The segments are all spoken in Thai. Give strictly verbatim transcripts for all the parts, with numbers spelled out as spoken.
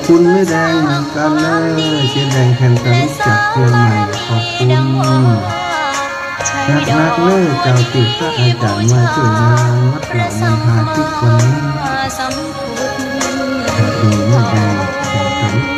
คุณไม่แดงเหมือนกันเลยเชียนแดงแคนตาลูกจากเชียงใหม่ขอบคุณนักนักเล่เจ้าติดพระอาจารย์มาช่วยงานวัดเหล่ามณฑาทิพย์วันนี้ดูไม่แดงแคนตาลูก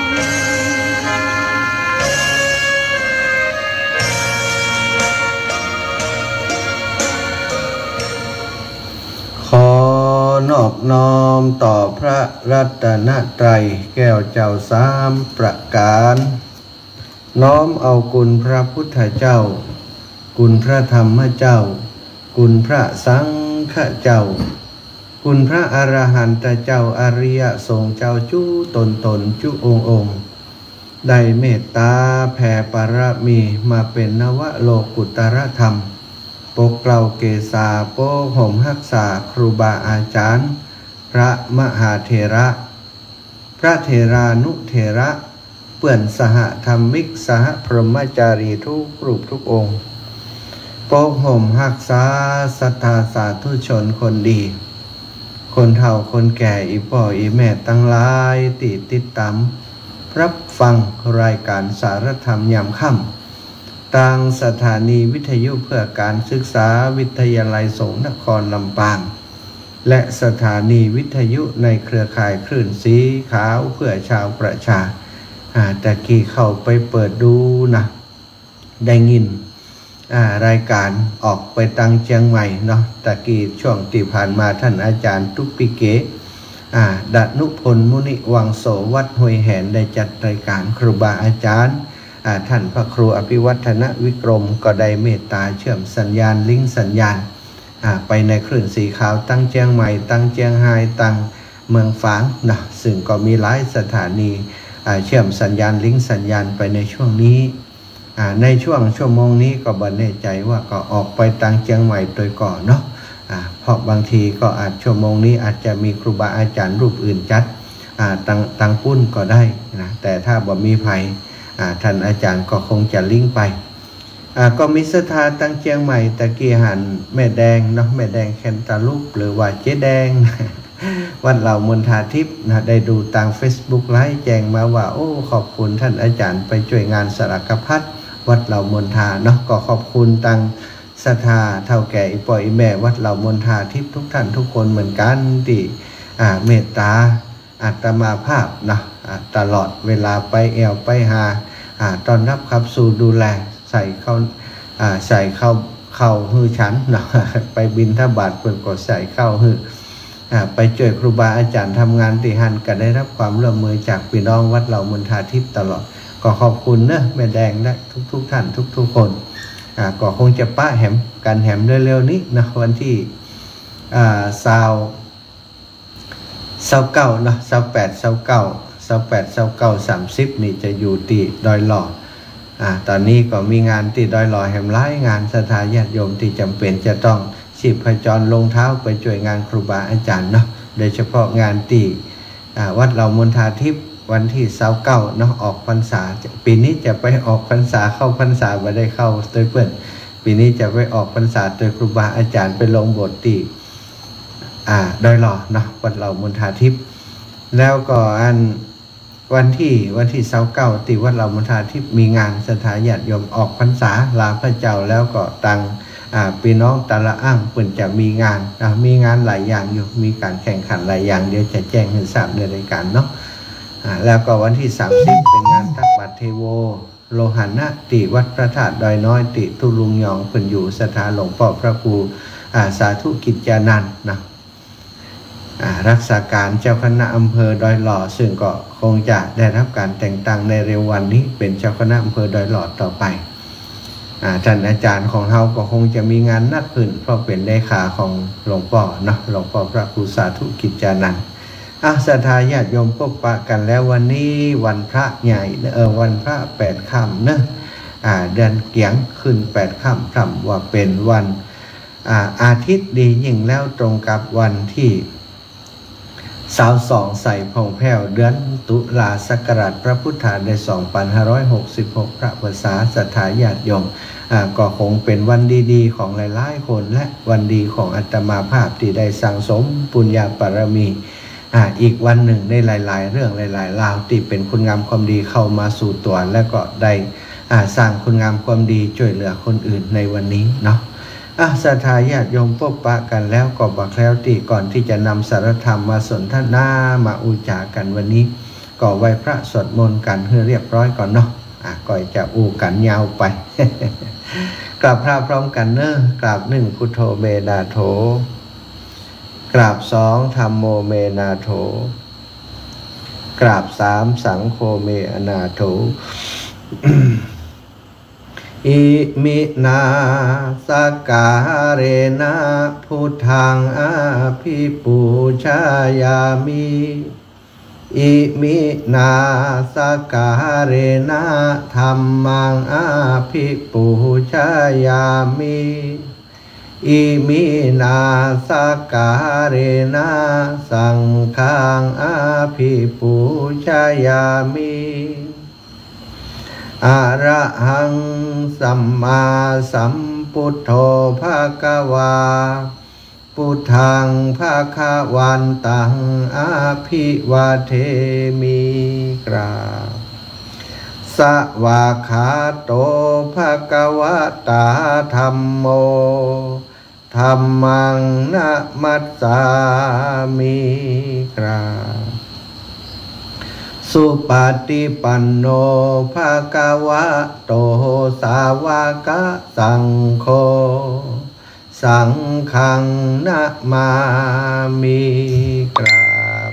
ขอนอบน้อมต่อพระรัตนตรัยแก้วเจ้าสามประการน้อมเอาคุณพระพุทธเจ้าคุณพระธรรมเจ้าคุณพระสังฆเจ้าคุณพระอรหันตเจ้าอริยสงฆ์เจ้าจุตนตนจุองค์องค์ได้เมตตาแผ่ปรมีมาเป็นนวโลกุตรธรรมปกเกล้าเกษาโปห่มหักษาครูบาอาจารย์พระมหาเถระพระเถรานุเถระเปื่อนสหธรรมิกสหพรหมจารีทุกรูปทุกองค์ปกห่มหักษาศรัทธาสาธุชนคนดีคนเฒ่าคนแก่อีพ่ออีแม่ตั้งหลายติดติดตามรับฟังรายการสารธรรมยามค่ำทางสถานีวิทยุเพื่อการศึกษาวิทยาลัยสงฆ์นครลำปางและสถานีวิทยุในเครือข่ายคลื่นสีขาวเพื่อชาวประชาตะกี้เข้าไปเปิดดูนะได้ยินรายการออกไปตังเชียงใหม่เนาะตะกี้ช่วงที่ผ่านมาท่านอาจารย์ทุกปิเกดนุพลมุนิวังโสวัดห้วยแหนได้จัดรายการครูบาอาจารย์ท่านพระครูอภิวัฒนวิกรมก็ได้เมตตาเชื่อมสัญญาณลิงก์สัญญาณไปในคลื่นสีขาวตั้งเชียงใหม่ตั้งเชียงไฮ้ตั้งเมืองฝางนะซึ่งก็มีหลายสถานีเชื่อมสัญญาณลิงก์สัญญาณไปในช่วงนี้ในช่วงชั่วโมงนี้ก็บ่แน่ใจว่าก็ออกไปตั้งเชียงใหม่โดยก่อนเนาะเพราะบางทีก็อาจชั่วโมงนี้อาจจะมีครูบาอาจารย์รูปอื่นจัดตั้งตั้งปุ้นก็ได้นะแต่ถ้าบ่มีภัยท่านอาจารย์ก็คงจะลิงก์ไปก็มีศรัทธาตั้งเชียงใหม่ตะกี้หันแม่แดงเนาะแม่แดงแคนตาลูปหรือว่าเจ๊แดงวัดเหล่ามณฑาทิพย์นะได้ดูทาง Facebook ไลฟ์แจ้งมาว่าโอ้ขอบคุณท่านอาจารย์ไปช่วยงานสารพัดวัดเหล่ามณฑาเนาะก็ขอบคุณทางศรัทธาเท่าแก่อีปอยอีแม่วัดเหล่ามณฑาทิพย์ทุกท่านทุกคนเหมือนกันที่เมตตาอาตมาภาพเนาะตลอดเวลาไปแอวไปหาตอนรับขับสู่ดูแลใส่เข้าใส่เข้าเข้าหื้อชั้นเนาะไปบินทบาทเปิดกดใส่เข้าหื้อไปช่วยครูบาอาจารย์ทำงานติหันก็ได้รับความร่วมมือจากพี่น้องวัดเหล่ามณฑาทิพย์ตลอดก็ขอบคุณเนอะแม่แดงและทุกๆท่านทุกๆคนก็คงจะป้าแหมกันแหมเร็วๆนี้นะวันที่สาวสาวเก้าเนาะสาวแปดสาวเก้าสาวแปดสาวเก้าสามสิบนี่จะอยู่ที่ดอยหล่ออ่าตอนนี้ก็มีงานที่ดอยหล่อแห่งหลายงานสถานญาติโยมที่จำเป็นจะต้องชีพจรลงเท้าไปช่วยงานครูบาอาจารย์เนาะโดยเฉพาะงานที่วัดเหล่ามณฑาทิพย์วันที่เสาร์เก้าเนาะออกพรรษาปีนี้จะไปออกพรรษาเข้าพรรษาไม่ได้เข้าโดยเพื่อนปีนี้จะไปออกพรรษาโดยครูบาอาจารย์ไปลงบทที่อ่าดอยหล่อเนาะวัดเหล่ามณฑาทิพย์แล้วก็อันวันที่วันที่เสาร์เก้าที่วัดเหล่ามณฑาทิพย์มีงานสถานญาติโยมออกพรรษาลาพระเจ้าแล้วก็ตังพี่น้องตาละอ้างเปิ่นจะมีงานมีงานหลายอย่างอยู่มีการแข่งขันหลายอย่างเดี๋ยวจะแจ้งให้ทราบในรายการเนาะแล้วก็วันที่สามสิบเป็นงานตักบาตรเทโวโลหะนะติวัดพระธาตุดอยน้อยติทุลุงยองเปิ่นอยู่สถานหลวงพ่อพระครูสาธุกิจจานันท์นะรักษาการเจ้าคณะอำเภอดอยหล่อซึ่งก็คงจะได้รับการแต่งตั้งในเร็ววันนี้เป็นเจ้าคณะอำเภอดอยหล่อต่อไปท่านอาจารย์ของเราก็คงจะมีงานนัดขึ้นเพราะเป็นเลขาของหลวงพ่อเนาะหลวงพ่อพระครูสาธุกิจจานันท์อาศรัทธาญาติโยมพบปะกันแล้ววันนี้วันพระใหญ่เออวันพระแปดค่ำเนอะอ่าเดือนเกียงขึ้นแปดค่ำค่ำว่าเป็นวันอ่าอาทิตย์ดียิ่งแล้วตรงกับวันที่สาวสองใส่ผ่องแผ้วเดือนตุลาศักราชพระพุทธาได้สองพันห้าร้อยหกสิบหกพระภาษาศรัทธาญาติโยมก็คงเป็นวันดีๆของหลายๆคนและวันดีของอาตมาภาพที่ได้สั่งสมปุญญาบารมีอ่าอีกวันหนึ่งได้หลายๆเรื่องหลายๆราวที่เป็นคุณงามความดีเข้ามาสู่ตัวและก็ได้อ่าสร้างคุณงามความดีช่วยเหลือคนอื่นในวันนี้เนาะอ่ะศรัทธาญาติโยมพบปะกันแล้วก็บอกแล้วที่ก่อนที่จะนำสารธรรมมาสนทนามาอุจากันวันนี้ก็ไหว้พระสวดมนต์กันให้เรียบร้อยก่อนเนาะอ่ะก่อยจะอูกันยาวไป กราบพระพร้อมกันเนอะกราบหนึ่งพุทโธเมนาโถกราบสองธัมโมเมนาโถกราบสามสังโฆเมอนาโถ อิมินาสกาเรนะพุทธังอาภิปูชายามิอิมินาสกาเรนะธัมมังอาภิปูชายามิอิมินาสกาเรนะสังฆังอาภิปูชายามิอะระหังสัมมาสัมพุทโธภะคะวาพุทธังภะคะวันตังอะภิวาเทมิกราบสวากขาโตภะคะวะตาธัมโมธัมมังนะมัสสามิกราบสุปฏิปันโนภะคะวะโตสาวกสังโฆสังฆังนะมามิกราบ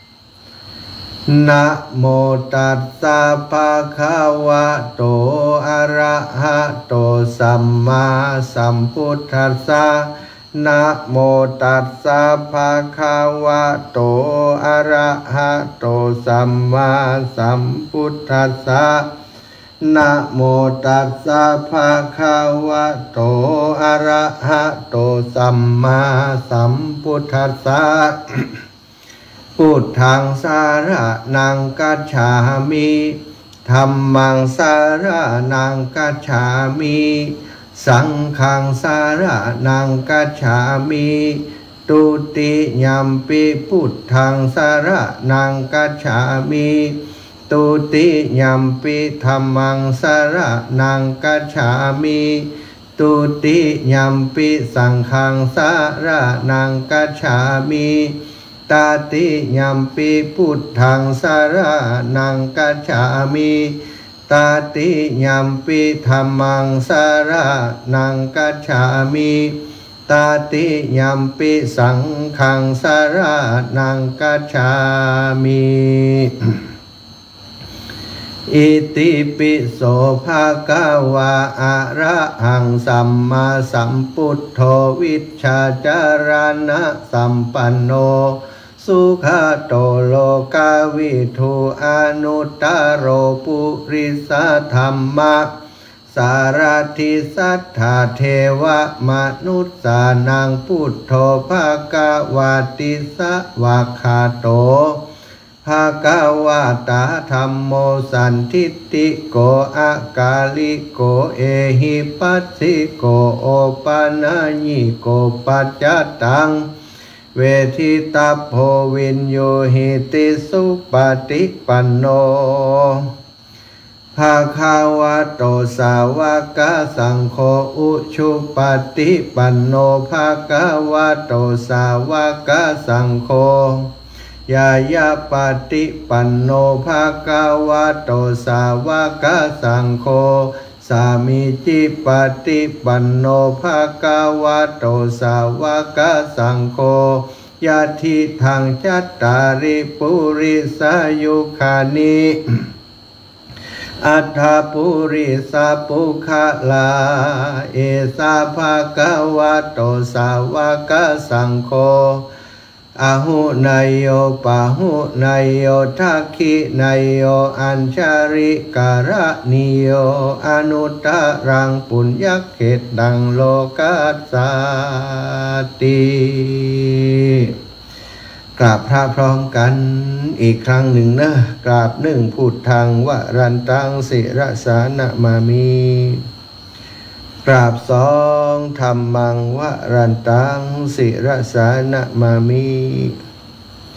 นะโมตัสสะภะคะวะโตอะระหะโตสัมมาสัมพุทธัสสะนะโมตัสสะภะคะวะโตอะระหะโตสัมมาสัมพุทธัสสะนะโมตัสสะภะคะวะโตอะระหะโตสัมมาสัมพุทธัสสะพุทธังสารนังกัจฉามิธัมมังสารนังกัจฉามิสังฆังสารนังกัจฉามิตุติยัมปิพุทธังสารนังกัจฉามิตุติยัมปิธัมมังสารนังกัจฉามิตุติยัมปิสังฆังสารนังกัจฉามิตาติยัมปิพุทธังสารนังกัจฉามิตาติยัมปิธัมมังสารนังกัจฉามิตาติยัมปิสังฆังสารนังกัจฉามิอิติปิโสภะคะวะอะระหังสัมมาสัมพุทโธวิชชาจารณะสัมปันโนสุขโตโลกาวิทูอนุตตโรปุริสธรรมะสารทิสัทธาเทวมนุษสานังพุทโธภะคะวะติสวากขาโตภะคะวะตาธัมโมสันทิฏฐิโกอากาลิโกเอหิปัสสิโกโอปานาญิโกปัจจตังเวทิตาโพวินโยหิติสุปฏิปันโนภะคะวะโตสาวกสังโฆอุชุปฏิปันโนภะคะวะโตสาวกสังโฆยายาปฏิปันโนภะคะวะโตสาวกสังโฆสามิจิปฏิปันโนภะคะวะโตสาวกสังโฆยะทิทังจัตตาริปุริสายุคานิอัฏฐปุริสาปุคลาเอสาภะคะวะโตสาวกสังโฆอาหุนายโยปะหุนายโยทักขินายโยอัญชาริการะนิโยอนุตตรังปุญญเขตดังโลกัสสติกราบพระพร้อมกันอีกครั้งหนึ่งนะกราบหนึ่งพุทธังวรันตังสิรสานะมามิกราบสองธัมมังวรันตังสิรสานะมามิก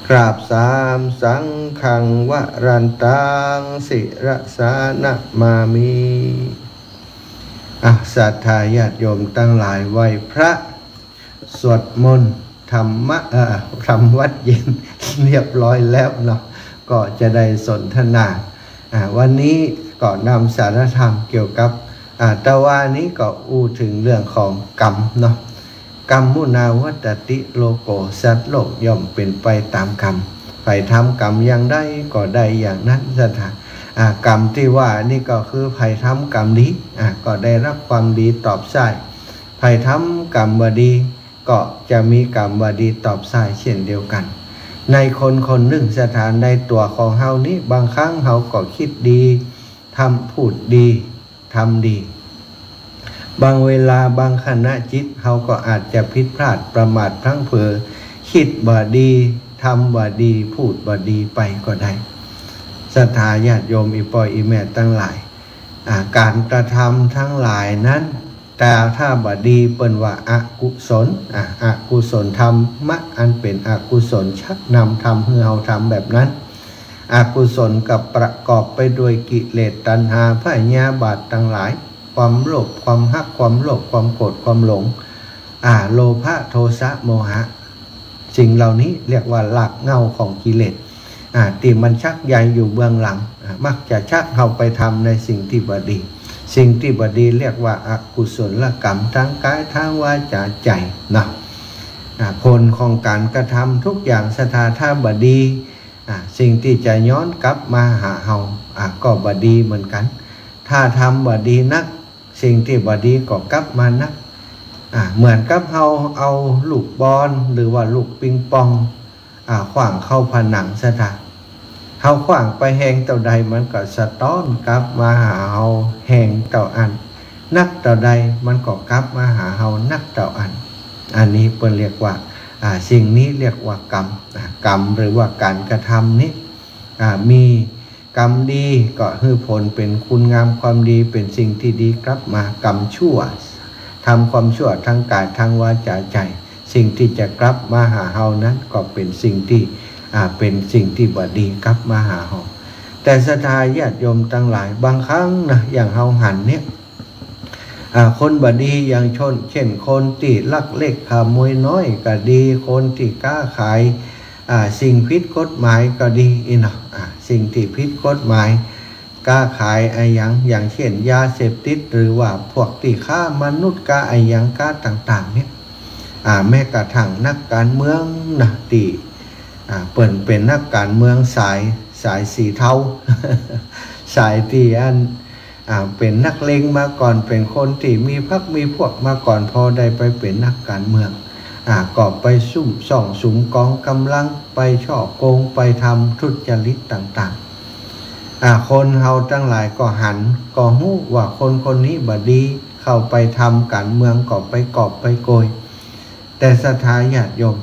กราบสามสังฆังวรันตังศิรสานะมามิอ่ะศรัทธาญาติโยมตั้งหลายไหว้พระสวดมนต์ธรรมะอ่าทำวัดเย็นเรียบร้อยแล้วเนาะก็จะได้สนทนาอ่าวันนี้ก็นำสารธรรมเกี่ยวกับอ่าตะวันนี้ก็อู้ถึงเรื่องของกรรมเนาะกรรมมุนาวัตติโลโกสัตว์โลกย่อมเป็นไปตามกรรมใครทำกรรมอย่างใดก็ได้อย่างนั้นสถานอ่ากรรมที่ว่านี่ก็คือใครทำกรรมดีอ่าก็ได้รับความดีตอบใส่ใครทำกรรมบดีก็จะมีกรรมบดีตอบใส่เช่นเดียวกันในคนคนหนึ่งสถานในตัวของเฮานี้บางครั้งเฮาก็คิดดีทำพูดดีทำดีบางเวลาบางขณะจิตเฮาก็อาจจะผิดพลาดประมาทพลั้งเผลอคิดบ่ดีทำบ่ดีพูดบ่ดีไปก็ได้ศรัทธาญาติโยมอีปอยอีแม่ตั้งหลายการกระทำทั้งหลายนั้นแต่ถ้าบ่ดีเปิ้นว่าอกุศลอ่ะอกุศลธรรมะอันเป็นอกุศลชักนำทำให้เฮาทำแบบนั้นอกุศลกับประกอบไปด้วยกิเลสตัณหาพยาบาททั้งหลายความโลภความฮักความโลภความโกรธความหลงอ่าโลภะโทสะโมหะสิ่งเหล่านี้เรียกว่าหลักเงาของกิเลสอ่าที่มันชักใยอยู่เบื้องหลังมักจะชักเฮาไปทำในสิ่งที่บ่ดีสิ่งที่บดีเรียกว่าอกุศลกรรมทางกายทางวาจาใจนะผลของการกระทำทุกอย่างสถาถ้าบดีสิ่งที่จะย้อนกลับมาหาเฮาก็บดีเหมือนกันถ้าทำบดีนักสิ่งที่บดีก็กลับมานักเหมือนกับเฮาเอาลูกบอลหรือว่าลูกปิงปองขว้างเข้าผนังสถานเฮาขว้างไปแหงเต่าใดมันก็สะท้อนกลับมาหาเฮาแหงเต่าอันนักเต่าใดมันก็กลับมาหาเฮานักเต่าอันอันนี้เปิ้นเรียกว่าอ่าสิ่งนี้เรียกว่ากรรมกรรมหรือว่าการกระทำนี้อ่ามีกรรมดีก็คือผลเป็นคุณงามความดีเป็นสิ่งที่ดีกลับมากรรมชั่วทำความชั่วทางกายทางวาจาใจสิ่งที่จะกลับมาหาเฮานั้นก็เป็นสิ่งที่อ่าเป็นสิ่งที่บ่ดีกลับมาหาเฮาแต่ศรัทธาญาติโยมทั้งหลายบางครั้งนะอย่างเฮาหันเนี่ยอ่าคนบ่ดีอย่างชนเช่นคนที่ลักเล็กขโมยน้อยก็ดีคนที่ค้าขายอ่าสิ่งผิดกฎหมายก็ดีอีเนาะอ่าสิ่งที่ผิดกฎหมายค้าขายอะไรอย่างอย่างเช่นยาเสพติดหรือว่าพวกที่ฆ่ามนุษย์ค้าอะไรอย่างค้าต่างๆเนี่ยอ่าแม้กระทั่งนักการเมืองนะที่อ่าเปิ่นเป็นนักการเมืองสายสายสีเทา สายที่อันอ่าเป็นนักเลงมาก่อนเป็นคนที่มีพรรคมีพวกมาก่อนพอได้ไปเป็นนักการเมืองอ่าก็ไปซุ่มส่องสุมกองกำลังไปช่อโกงไปทำทุจริตต่างๆอ่าคนเฮาทั้งหลายก็หันก็ฮู้ว่าคนคนนี้บ่ดีเข้าไปทำการเมืองก็ไปกอบไปโกยแต่ศรัทธาญาติโยม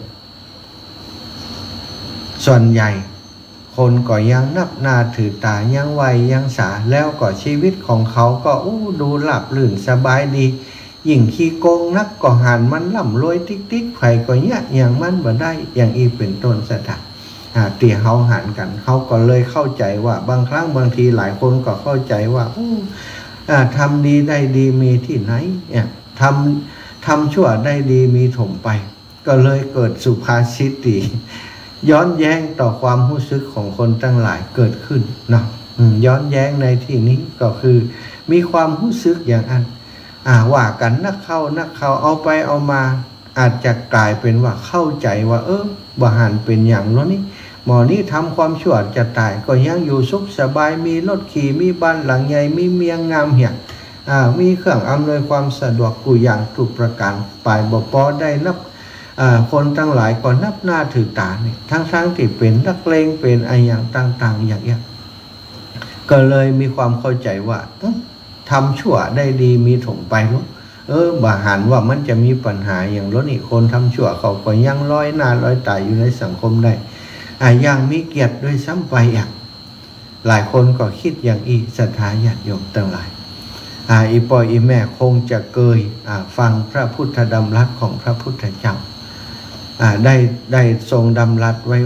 ส่วนใหญ่คนก็ยังนับหน้าถือตายังไหวยังสาแล้วก็ชีวิตของเขาก็อู้ดูหลับลื่นสบายดียิ่งขี้โกงนักก็หันมันล่ำรวยติ๊กติ๊กไผก็ยะอย่างมันบ่ได้อย่างอีเป็นต้นสถานอ่าตีเฮาหันกันเขาก็เลยเข้าใจว่าบางครั้งบางทีหลายคนก็เข้าใจว่าอู้อ่าทำดีได้ดีมีที่ไหนเนี่ยทำทำชั่วได้ดีมีถมไปก็เลยเกิดสุภาษิตตีย้อนแย้งต่อความรู้สึกของคนทั้งหลายเกิดขึ้นเนาะย้อนแย้งในที่นี้ก็คือมีความรู้สึกอย่างอันอ่าว่ากันนักเข้านักเข้าเอาไปเอามาอาจจะกลายเป็นว่าเข้าใจว่าเออบ่หันเป็นอย่างนั้นนี่หมอนี้ทำความชั่วจะตายก็ยังอยู่สุขสบายมีรถขี่มีบ้านหลังใหญ่มีเมียงามเหี่ยอ่ามีเครื่องอำนวยความสะดวกกูอย่างทุกประการไปบ่พอได้นับคนทั้งหลายก็นับหน้าถือตาเนี่ยทั้งๆที่เป็นนักเลงเป็นอะไรอย่างต่างๆอย่างเงี้ยก็เลยมีความเข้าใจว่าทำชั่วได้ดีมีถมไปเนาะเออบาหันว่ามันจะมีปัญหาอย่างรถนี่คนทำชั่วเขาก็ยังลอยหน้าลอยตาอยู่ในสังคมได้อ่ายังมีเกียรติด้วยซ้ำไปอ่ะหลายคนก็คิดอย่างอีศรัทธาญาติโยมทั้งหลายอ่าอีปอยอีแม่คงจะเกยอ่าฟังพระพุทธดำรัสของพระพุทธเจ้าได้ได้ทรงดำรัสไว้ว่า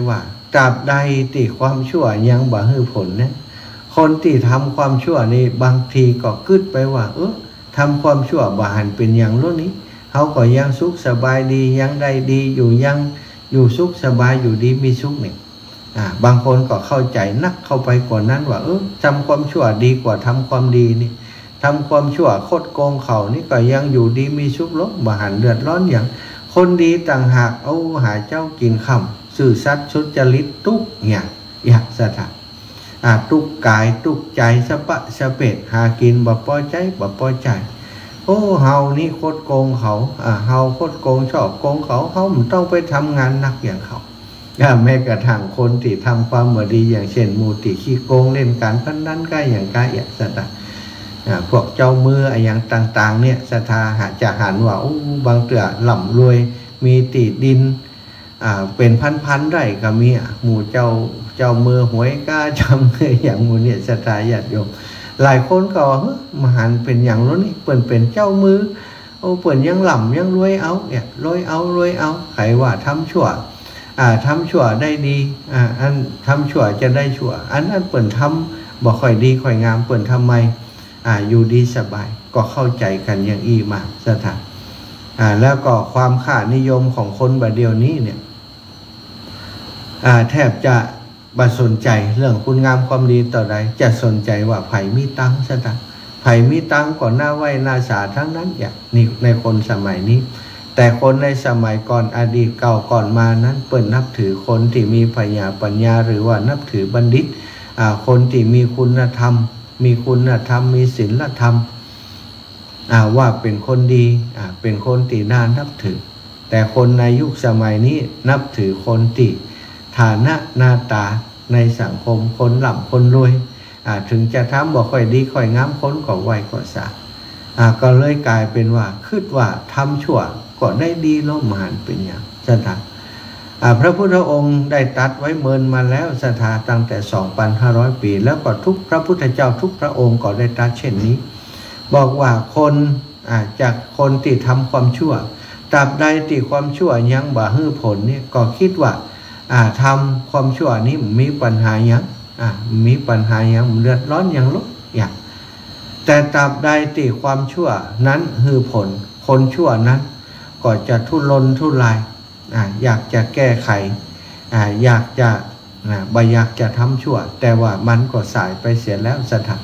ตราบใดที่ความชั่วยังบ่ให้ผลเนี่ยคนที่ทำความชั่วนี่บางทีก็กึดไปว่าเออทำความชั่วบ่หันเป็นอย่างโลกนี้เขาก็ยังสุขสบายดียังได้ดีอยู่ยังอยู่สุขสบายอยู่ดีมีสุขเนี่ยอ่าบางคนก็เข้าใจนักเข้าไปกว่านั้นว่าเออทำความชั่วดีกว่าทำความดีนี่ทำความชั่วโคดโกงเขานี่ก็ยังอยู่ดีมีสุขลบบ่หันเดือดร้อนอย่างคนดีต่างหากเอาหาเจ้ากินคำสื่อสัตย์ชุจริตทุกอย่างอยากสถานอ่าทุกกายทุกใจสะปะสะเปดหากินบ่พอใจบ่พอใจโอ้เฮานี่โคดโกงเขาอ่าเฮาโคดโกงชอบโกงเขาเฮาไม่ต้องไปทำงานหนักอย่างเขาแม้กระทั่งคนที่ทำความบ่ดีอย่างเช่นมูติขี้โกงเล่นการพนันก็อย่างกายอย่างสถานพวกเจ้ามืออย่างต่างๆเนี่ยศรัทธาหาจะหันว่าโอ้บางเตือหล่ำรวยมีติดินอ่าเป็นพันๆไร่ก็มีหมู่เจ้าเจ้ามือหวยก้าจำเลยอย่างหมู่เนี่ยศรัทธาญาติโยมหลายคนก็ว่ามหันเป็นอย่างนู้นนี่เปิ่นเป็นเจ้ามือโอ้เปิ่นยังหล่ำยังรวยเอาเนี่ยรวยเอารวยเอาใครว่าทำชั่วอ่าทำชั่วได้ดีอ่าอันทำชั่วจะได้ชั่วอันนั้นเปิ่นทำบ่ค่อยดีค่อยงามเปิ่นทำไมอ่าอยู่ดีสบายก็เข้าใจกันอย่างอีมากสถานอ่าแล้วก็ความค่านิยมของคนบัดเดียวนี้เนี่ยอ่าแทบจะบ่สนใจเรื่องคุณงามความดีต่อใดจะสนใจว่าไผมีตังค์สถานไผมีตังค์ก่อนหน้าไหวหน้าสาทั้งนั้นอย่างนี่ในคนสมัยนี้แต่คนในสมัยก่อนอดีตเก่าก่อนมานั้นเปิ่นนับถือคนที่มีปัญญาปัญญาหรือว่านับถือบัณฑิตอ่าคนที่มีคุณธรรมมีคุณธรรมมีศีลธรรมอ่าว่าเป็นคนดีอ่าเป็นคนที่น่านับถือแต่คนในยุคสมัยนี้นับถือคนที่ฐานะหน้าตาในสังคมคนหล่ำคนรวยอ่าถึงจะทำบ่ค่อยดีค่อยงามคนก็ไหวก็สาอ่าก็เลยกลายเป็นว่าคิดว่าทำชั่วก็ได้ดีแล้วมหันเป็นอย่างสถานพระพุทธองค์ได้ตรัสไว้เมินมาแล้วศรัทธาตั้งแต่ สองพันห้าร้อย ปีแล้วก็ทุกพระพุทธเจ้าทุกพระองค์ก็ได้ตรัสเช่นนี้บอกว่าคนจากคนที่ทำความชั่วตราบใดที่ความชั่วยังบ่ให้ผลเนี่ยก็คิดว่าทำความชั่วนี้มีปัญหายังมีปัญหายังเดือดร้อนยังลุกอย่างแต่ตราบใดที่ความชั่วนั้นให้ผลคนชั่วนั้นก็จะทุรนทุรายอยากจะแก้ไขอยากจะบ่อยากจะทำชั่วแต่ว่ามันก็สายไปเสียแล้วสถาน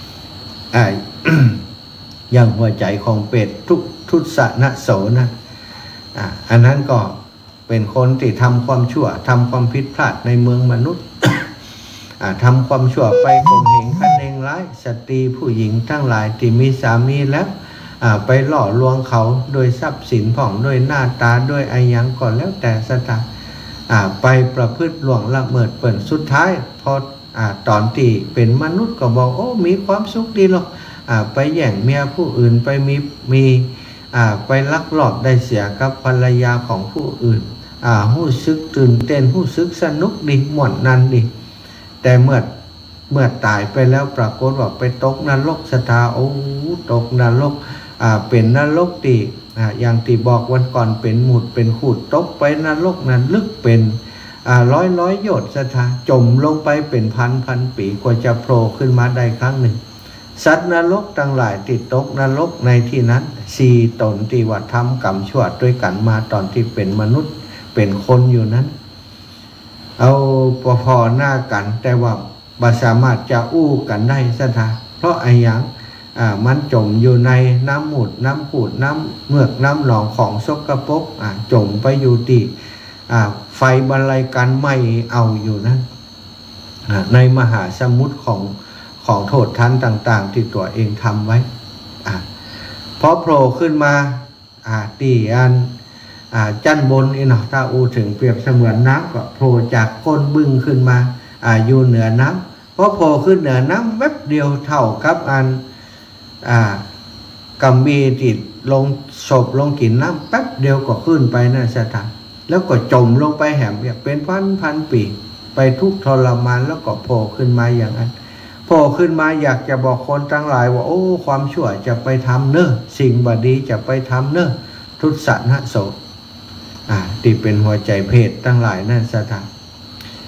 อย่างหัวใจของเป็ดทุกทุสนะโสนะอันนั้นก็เป็นคนที่ทำความชั่วทำความผิดพลาดในเมืองมนุษย์ทำความชั่วไปข่มเหงคันเองร้ายสตรีผู้หญิงทั้งหลายที่มีสามีแล้วไปหล่อลวงเขาโดยทรัพย์สินผ่องโดยหน้าตาโดยอายังก่อนแล้วแต่สถานไปประพฤติล่วงละเมิดเปิ่นสุดท้ายพอตอนที่เป็นมนุษย์ก็บอกโอ้มีความสุขดีหรอกไปแย่งเมียผู้อื่นไปมีมีไปลักลอบได้เสียกับภรรยาของผู้อื่นหู้ซึกตื่นเต้นหู้ซึกสนุกดีหม่วนนันดีแต่เมื่อเมื่อตายไปแล้วปรากฏว่าไปตกนรกสถาโอ้ตกนรกอ่าเป็นนรกที่อ่าอย่างที่บอกวันก่อนเป็นหมุดเป็นขูดตกไปนรกนั้นลึกเป็นอ่าร้อยร้อยโยชน์สถาจมลงไปเป็นพันพันปีกว่าจะโผล่ขึ้นมาได้ครั้งหนึ่งสัตว์นรกทั้งหลายติดตกนรกในที่นั้นสี่ตนที่ว่าทำกรรมชั่วด้วยกันมาตอนที่เป็นมนุษย์เป็นคนอยู่นั้นเอาพอหน้ากันแต่ว่าบ่สามารถจะอู้กันได้สถาเพราะไอ้ยังอ่ามันจมอยู่ในน้ำหมุดน้ำขูดน้ำเมือกน้ำหนองของสกปรกอ่าจมไปอยู่ที่อ่าไฟบรรลัยกันไม่เอาอยู่นั้นอ่าในมหาสมุทรของของโทษทันต่างๆที่ตัวเองทำไว้อ่าพอโผล่ขึ้นมาอ่าตีอันอ่าจันบนอีเนาะถ้าอูถึงเปรียบเสมือนน้ำก็โผล่จากก้นบึ้งขึ้นมาอ่าอยู่เหนือน้ำพอโผล่ขึ้นเหนือน้ำแวบเดียวเท่ากับอันอ่ากำมีติดลงศพลงกินน้ำแป๊บเดียวก็ขึ้นไปนั่นสถานแล้วก็จมลงไปแหมเป็นพันพันปีไปทุกทรมานแล้วก็โผล่ขึ้นมาอย่างนั้นโผล่ขึ้นมาอยากจะบอกคนทั้งหลายว่าโอ้ความชั่วจะไปทำเนอะสิ่งบดีจะไปทำเนอะทุสนะโสอ่าที่เป็นหัวใจเพศทั้งหลายนั่นสถาน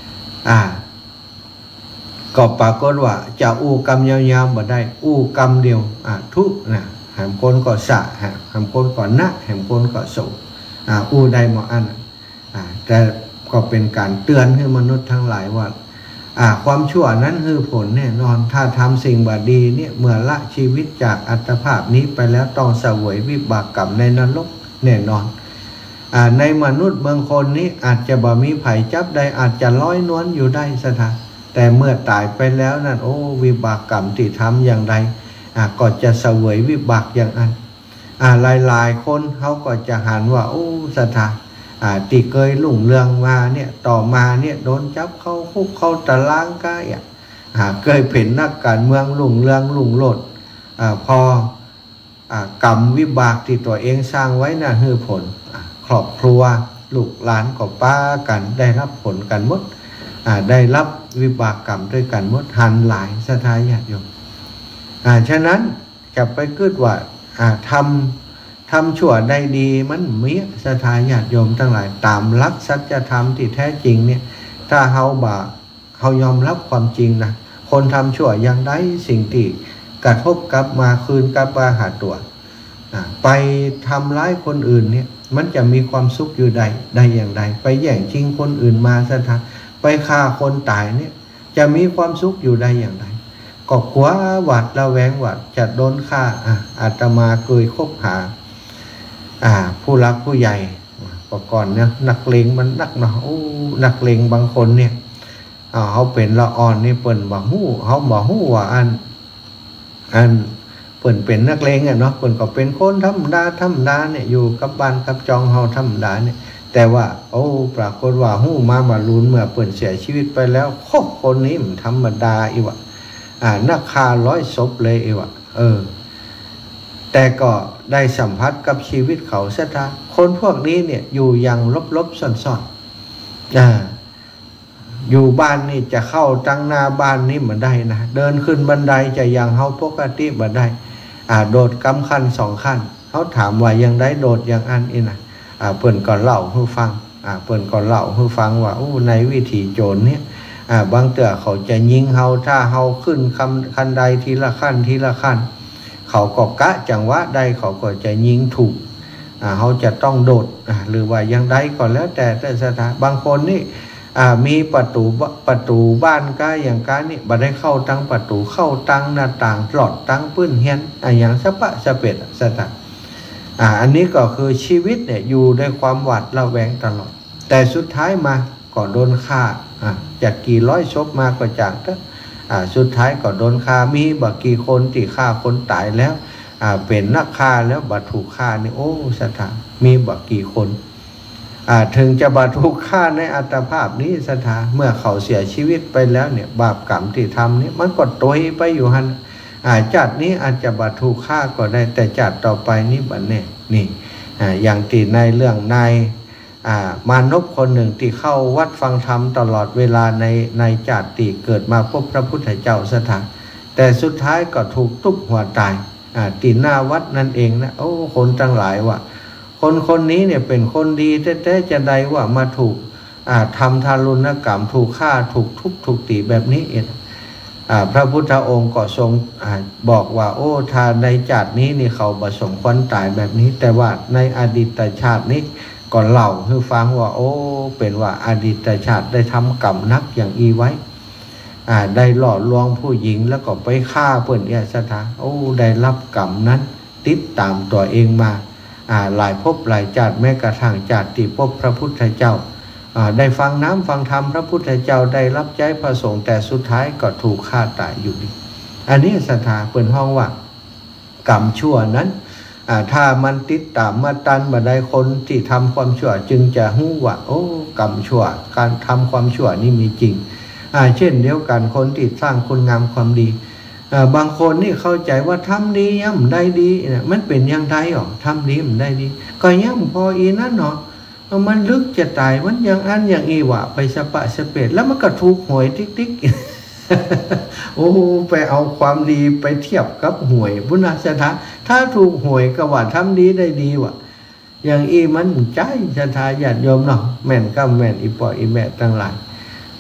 อ่าก็ปรากฏว่าจะอู้กรรมยาวๆบ่ได้อู้กรรมเดียวอ่าทุกนะแหมคนก็สะแหมคนก็นะแหมคนก็โศกอ่าอู้ได้หมดอันอ่าแต่ก็เป็นการเตือนให้มนุษย์ทั้งหลายว่าอ่าความชั่วนั้นคือผลแน่นอนถ้าทำสิ่งบดีเนี่ยเมื่อละชีวิตจากอัตภาพนี้ไปแล้วต้องเสวยวิบากกรรมในนรกแน่นอนอ่าในมนุษย์บางคนนี้อาจจะบ่มีไผจับได้อาจจะลอยนวลอยู่ได้สถานแต่เมื่อตายไปแล้วนั่นโอ้วิบากกรรมที่ทำอย่างไรอ่าก็จะเสวยวิบากอย่างนั้นอ่าหลายๆคนเขาก็จะหันว่าโอ้สถานอ่าที่เคยลุ่งเรืองมาเนี่ยต่อมาเนี่ยโดนจับเข้าคุกเข้าตารางก็อ่ะอ่าเคยเป็นนักการเมืองลุ่งเรืองลุ่งโลดอ่าพออ่ากรรมวิบากที่ตัวเองสร้างไว้น่ะคือผลครอบครัวลูกหลานก็ป้ากันได้รับผลกันหมดอ่าได้รับวิบากกรรมด้วยกันหมดหันหลายสถานญาติโยมอ่าฉะนั้นจะไปคิดว่าอ่าทำทำชั่วได้ดีมันมีสถานญาติโยมทั้งหลายตามหลักสัจธรรมที่แท้จริงเนี่ยถ้าเฮาบ่เฮายอมรับความจริงนะคนทำชั่วอย่างใดสิ่งที่กระทบกลับมาคืนกลับมาหาตัวไปทำร้ายคนอื่นเนี่ยมันจะมีความสุขอยู่ใดใดอย่างใดไปแย่งชิงคนอื่นมาสถานไปฆ่าคนตายเนี่ยจะมีความสุขอยู่ใดอย่างใดก็กลัวหวาดระแวงว่าจะโดนฆ่าอ่ะอาตมาเคยคบหาอ่าผู้รักผู้ใหญ่ก่อนเนี่ยนักเลงมันนักเนาะโอ้นักเลงบางคนเนี่ยอ่าเขาเป็นละอ่อนนี่เปิ่นบ่ฮู้เขาบ่ฮู้ว่าอันอันเปิ่นเป็นนักเลงอ่ะเนาะเปิ่นก็เป็นคนธรรมดาธรรมดาเนี่ยอยู่กับบ้านกับจองเฮาธรรมดาเนี่ยแต่ว่าโอ้ปรากฏว่าฮู้มามาลุ้นเมื่อเปิ่นเสียชีวิตไปแล้วโคคนนี้มันธรรมดาอีวะอ่านักฆ่าร้อยศพเลยอีวะเออแต่ก็ได้สัมผัสกับชีวิตเขาซะท่าคนพวกนี้เนี่ยอยู่อย่างลบๆซ่อนๆอ่าอยู่บ้านนี่จะเข้าตั้งหน้าบ้านนี่เหมือนได้นะเดินขึ้นบันไดจะอย่างเฮาปกติบันไดอ่าโดดกำขั้นสองขั้นเขาถามว่ายังได้โดดอย่างอันอีนะอ่าเปิ่นก่อนเล่าให้ฟังอ่าเปิ่นก่อนเล่าให้ฟังว่าโอ้ในวิถีโจรเนี่ยอ่าบางเตื่อเขาจะยิงเฮาถ้าเฮาขึ้นคำขั้นใดทีละขั้นทีละขั้นเขาก็กะจังหวะใดเขาก็จะยิงถูกอ่าเขาจะต้องโดดอ่าหรือว่ายังใดก็แล้วแต่แต่สถานบางคนนี่อ่ามีประตูประตูบ้านก็อย่างการนี่บ่ได้เข้าตั้งประตูเข้าตั้งหน้าต่างหลอดตั้งปื้นเฮียนอ่าอย่างสะปะสะเป็ดสถานอ่าอันนี้ก็คือชีวิตเนี่ยอยู่ด้วยความหวาดระแวงตลอดแต่สุดท้ายมาก็โดนฆ่าอ่าจากกี่ร้อยศพมาก็จากก็อ่าสุดท้ายก็โดนฆ่ามีบักกี่คนที่ฆ่าคนตายแล้วอ่าเป็นนักฆ่าแล้วบัดถูกฆ่านี่โอ้สถานมีบักกี่คนอ่าถึงจะบัดถูกฆ่าในอัตภาพนี้สถานเมื่อเขาเสียชีวิตไปแล้วเนี่ยบาปกรรมที่ทำนี่มันก็ตวยไปอยู่หันอ่าจัดนี้อาจจะบัดถูกฆ่าก็ได้แต่จัดต่อไปนี่บัดแน่นี่อ่าอย่างที่ในเรื่องในอ่ามานพคนหนึ่งที่เข้าวัดฟังธรรมตลอดเวลาในในจัดที่เกิดมาพบพระพุทธเจ้าสถานแต่สุดท้ายก็ถูกทุบหัวตายอ่าที่หน้าวัดนั่นเองนะโอ้คนทั้งหลายว่าคนคนนี้เนี่ยเป็นคนดีแท้ๆจะใดว่ามาถูกอ่าทำทารุณกรรมถูกฆ่าถูกทุบถูกตีแบบนี้เองอ่าพระพุทธองค์ก็ทรงอ่าบอกว่าโอ้ถ้าในชาตินี้นี่เขาประสมควรตายแบบนี้แต่ว่าในอดีตชาตินี้ก็เล่าให้ฟังว่าโอ้เป็นว่าอดีตชาติได้ทำกรรมนักอย่างอีไว้อ่าได้หลอกลวงผู้หญิงแล้วก็ไปฆ่าเพื่อนเอสถาโอ้ได้รับกรรมนั้นติดตามตัวเองมาอ่าหลายภพหลายชาติแม้กระทั่งชาติที่พบพระพุทธเจ้าอ่าได้ฟังน้ำฟังธรรมพระพุทธเจ้าได้รับใจพระสงฆ์แต่สุดท้ายก็ถูกฆ่าตายอยู่ดีอันนี้สถาเปิดห้องว่ากรรมชั่วนั้นอ่าถ้ามันติดตามมาตันมาได้คนที่ทำความชั่วจึงจะหู้ว่าโอ้กรรมชั่วการทำความชั่วนี่มีจริงอ่าเช่นเดียวกันคนที่สร้างคุณงามความดีอ่าบางคนนี่เข้าใจว่าทำดีย่ำได้ดีเนี่ยมันเป็นอย่างไรหรอทำดีมันได้ดีก็ย่ำพออีนั่นเนาะมันลึกจะตายมันอย่างอันอย่างอีวะไปสปะสเปดแล้วมันก็ถูกหวยติ๊กติ๊ก โอ้ไปเอาความดีไปเทียบกับหวยบุญนาสถาถ้าถูกหวยก็ว่าทำดีได้ดีวะอย่างอีมันใจสถาญาติโยมเนาะแม่นก็แม่นอีปออีแม่ตั้งหลายเอ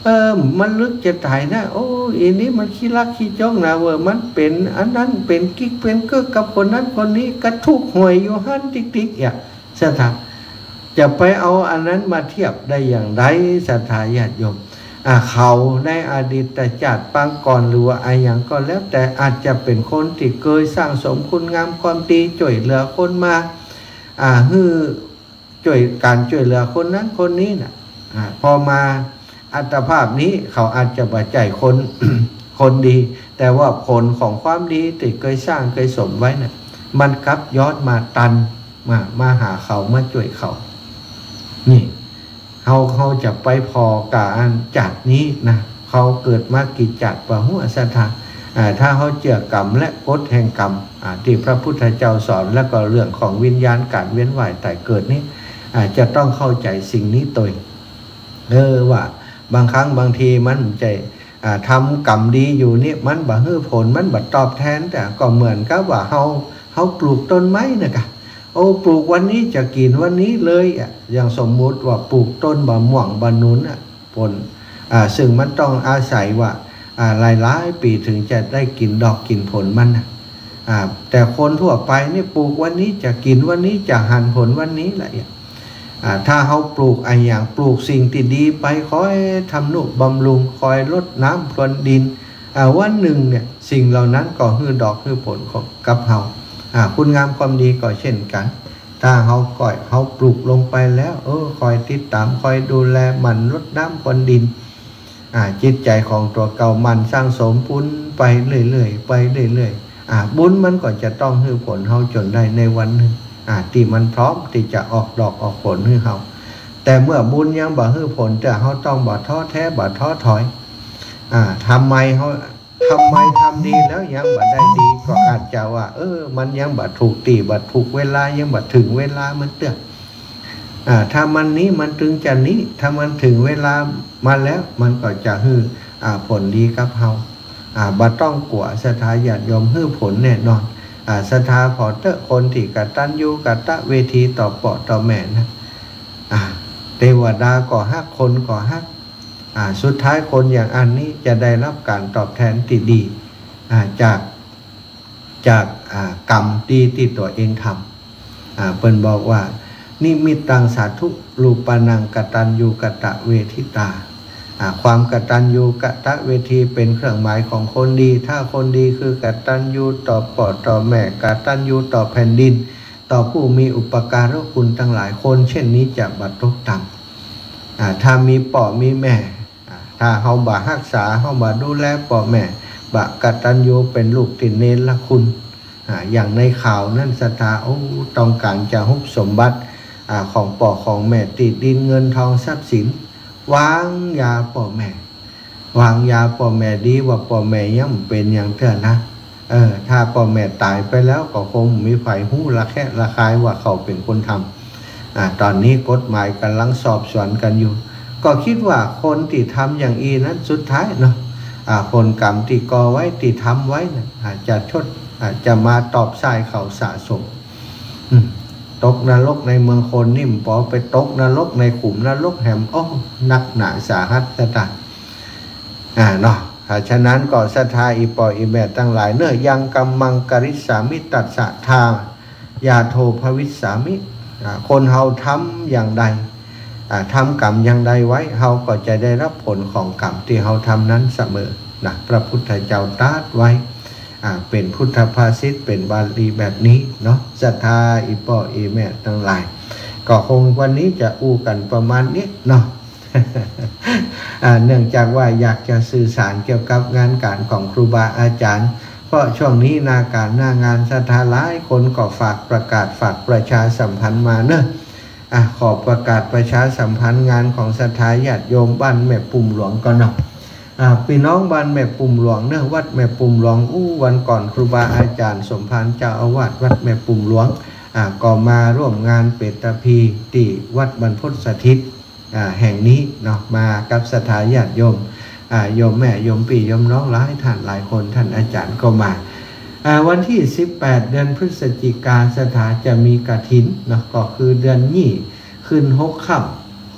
ออมันลึกจะตายนะโอ้อันนี้มันขี้รักขี้จ้องนะเวอร์มันเป็นอันนั้นเป็นกิ๊กเป็นเกื้อกับคนนั้นคนนี้กระทุกหวยอยู่หันติ๊กติ๊กอย่างสถาจะไปเอาอันนั้นมาเทียบได้อย่างไรสถาญาติโยมอ่าเขาในอดีตชาติปางก่อนหรือว่าอะไรอย่างก็แล้วแต่อาจจะเป็นคนที่เคยสร้างสมคุณงามความดีช่วยเหลือคนมาอ่าฮือช่วยการช่วยเหลือคนนั้นคนนี้นะอ่าพอมาอัตภาพนี้เขาอาจจะบาดใจคน คนดีแต่ว่าผลของความดีที่เคยสร้างเคยสมไว้นะ่ะมันกลับย้อนมาตันมามาหาเขามาช่วยเขานี่เขาเขาจะไปพอการจัดนี้นะเขาเกิดมากิจจัดปะหัวสัทธาถ้าเขาเจือกรรมและกฎแห่งกรรมที่พระพุทธเจ้าสอนแล้วก็เรื่องของวิญญาณการเวียนว่ายตายเกิดนี้จะต้องเข้าใจสิ่งนี้ตัวเออว่าบางครั้งบางทีมันใจทำกรรมดีอยู่นี่มันบ่ฮื้อผลมันบ่ตอบแทนแต่ก็เหมือนกับว่าเขาเขาปลูกต้นไม้นะกะโอ้ปลูกวันนี้จะกินวันนี้เลยอ่ะอย่างสมมุติว่าปลูกต้นบะม่วงบะนุนอ่ะผลอ่าซึ่งมันต้องอาศัยว่าอ่าหลายๆปีถึงจะได้กินดอกกินผลมันอ่ะอ่าแต่คนทั่วไปนี่ปลูกวันนี้จะกินวันนี้จะหันผลวันนี้แหละอ่าถ้าเขาปลูกไอ้อย่างปลูกสิ่งที่ดีไปคอยทำนุบำรุงคอยลดน้ำพรวนดินอ่าวันหนึ่งเนี่ยสิ่งเหล่านั้นก็ฮือดอกฮือผลของกับเฮาอ่าคุณงามความดีก็เช่นกันถ้าเฮาก่อยเฮาปลูกลงไปแล้วเออคอยติดตามคอยดูแลมันลดน้ำพรวนดินอ่าจิตใจของตัวเก่ามันสร้างสมบุญไปเรื่อยๆไปเรื่อยๆอ่าบุญมันก็จะต้องฮือผลเฮาจนได้ในวันหนึ่งอ่าที่มันพร้อมที่จะออกดอกออกผลให้เขาแต่เมื่อบุญยังบ่ให้ผลแต่เขาต้องบ่ท้อแท้บ่ท้อถอยอ่าทำไมเขาทำไมทำดีแล้วยังบ่ได้ดีก็อาจจะว่าเออมันยังบ่ถูกตีบ่ถูกเวลายังบ่ถึงเวลามันเตือนอ่าถ้ามันนี้มันถึงจะนี้ถ้ามันถึงเวลามาแล้วมันก็จะให้อ่าผลดีกับเขาอ่าบ่ต้องกลัวศรัทธาญาติโยมให้ผลแน่นอนอ่าศรัทธาพอเตอะคนที่กตัญญูกตเวทีต่อปอต่อแม่นะอ่าเทวดาก็ฮักคนก็ฮักอ่าสุดท้ายคนอย่างอันนี้จะได้รับการตอบแทนที่ดีอ่าจากจากอ่ากรรมดีที่ตัวเองทำอ่าเปิ้นบอกว่านิมิตตังสาธุรูปนังกตัญญูกตเวทิตาความกตัญญูกตเวทีเป็นเครื่องหมายของคนดีถ้าคนดีคือกตัญญูต่อพ่อต่อแม่กตัญญูต่อแผ่นดินต่อผู้มีอุปการะคุณทั้งหลายคนเช่นนี้จะบัดตกต่ำถ้ามีพ่อมีแม่ถ้าเฮาบ่รักษาเฮาบ่ดูแลพ่อแม่บ่กตัญญูเป็นลูกที่เนรคุณอย่างในข่าวนั้นศรัทธาโอ้ต้องการจะฮุบสมบัติของพ่อของแม่ติดดินเงินทองทรัพย์สินวางยาพ่อแม่วางยาพ่อแม่ดีว่าพ่อแม่ยังเป็นอย่างเท่านะเออถ้าพ่อแม่ตายไปแล้วก็คงมีไฟหู้ละแค่ละคายว่าเขาเป็นคนทำอ่าตอนนี้กฎหมายกำลังสอบสวนกันอยู่ก็คิดว่าคนที่ทำอย่างอีนั้นสุดท้ายเนาะอ่าผลกรรมที่ก่อไว้ที่ทำไว้นะอาจจะชดอาจจะมาตอบสายเขาสะสมตกนรกในเมืองคนนิ่มพอไปตกนรกในขุมนรกแหมโอ้นักหนาสาหัสสตาอ่าเนาะฉะนั้นก็ศรัทธาอีปออีแม่ตั้งหลายเนื้อยังกัมมังกริสามิตัสสะทายาโทภวิสามิคนเฮาทำอย่างใดทำกรรมอย่างใดไว้เฮาก็จะได้รับผลของกรรมที่เฮาทำนั้นเสมอนะพระพุทธเจ้าตรัสไว้เป็นพุทธภาษิตเป็นบาลีแบบนี้เนาะศรัทธาอีปออีแม่ทั้งหลายก็คงวันนี้จะอู้กันประมาณนี้เนาะ เนื่องจากว่าอยากจะสื่อสารเกี่ยวกับงานการของครูบาอาจารย์เพราะช่วงนี้นาการหน้างานศรัทธาหลายคนก็ฝากประกาศฝากประชาสัมพันธ์มาเนอะอ่ะขอประกาศประชาสัมพันธ์งานของศรัทธาญาติโยมบ้านแม่ปุ่มหลวงก่อนเนาะพี่น้องบ้านแม่ปุ่มหลวงเนื่องวัดแม่ปุ่มหลวงอู้วันก่อนครูบาอาจารย์สมภารเจ้าอาวาสวัดแม่ปุ่มหลวงก็มาร่วมงานเปตพีที่วัดบรรพตสถิตแห่งนี้เนาะมากับศรัทธาญาติโยมโยมแม่โยมพี่โยมน้องหลายท่านหลายคนท่านอาจารย์ก็มาวันที่สิบแปดเดือนพฤศจิกาศรัทธาจะมีกฐินเนาะก็คือเดือนนี้ขึ้นหกค่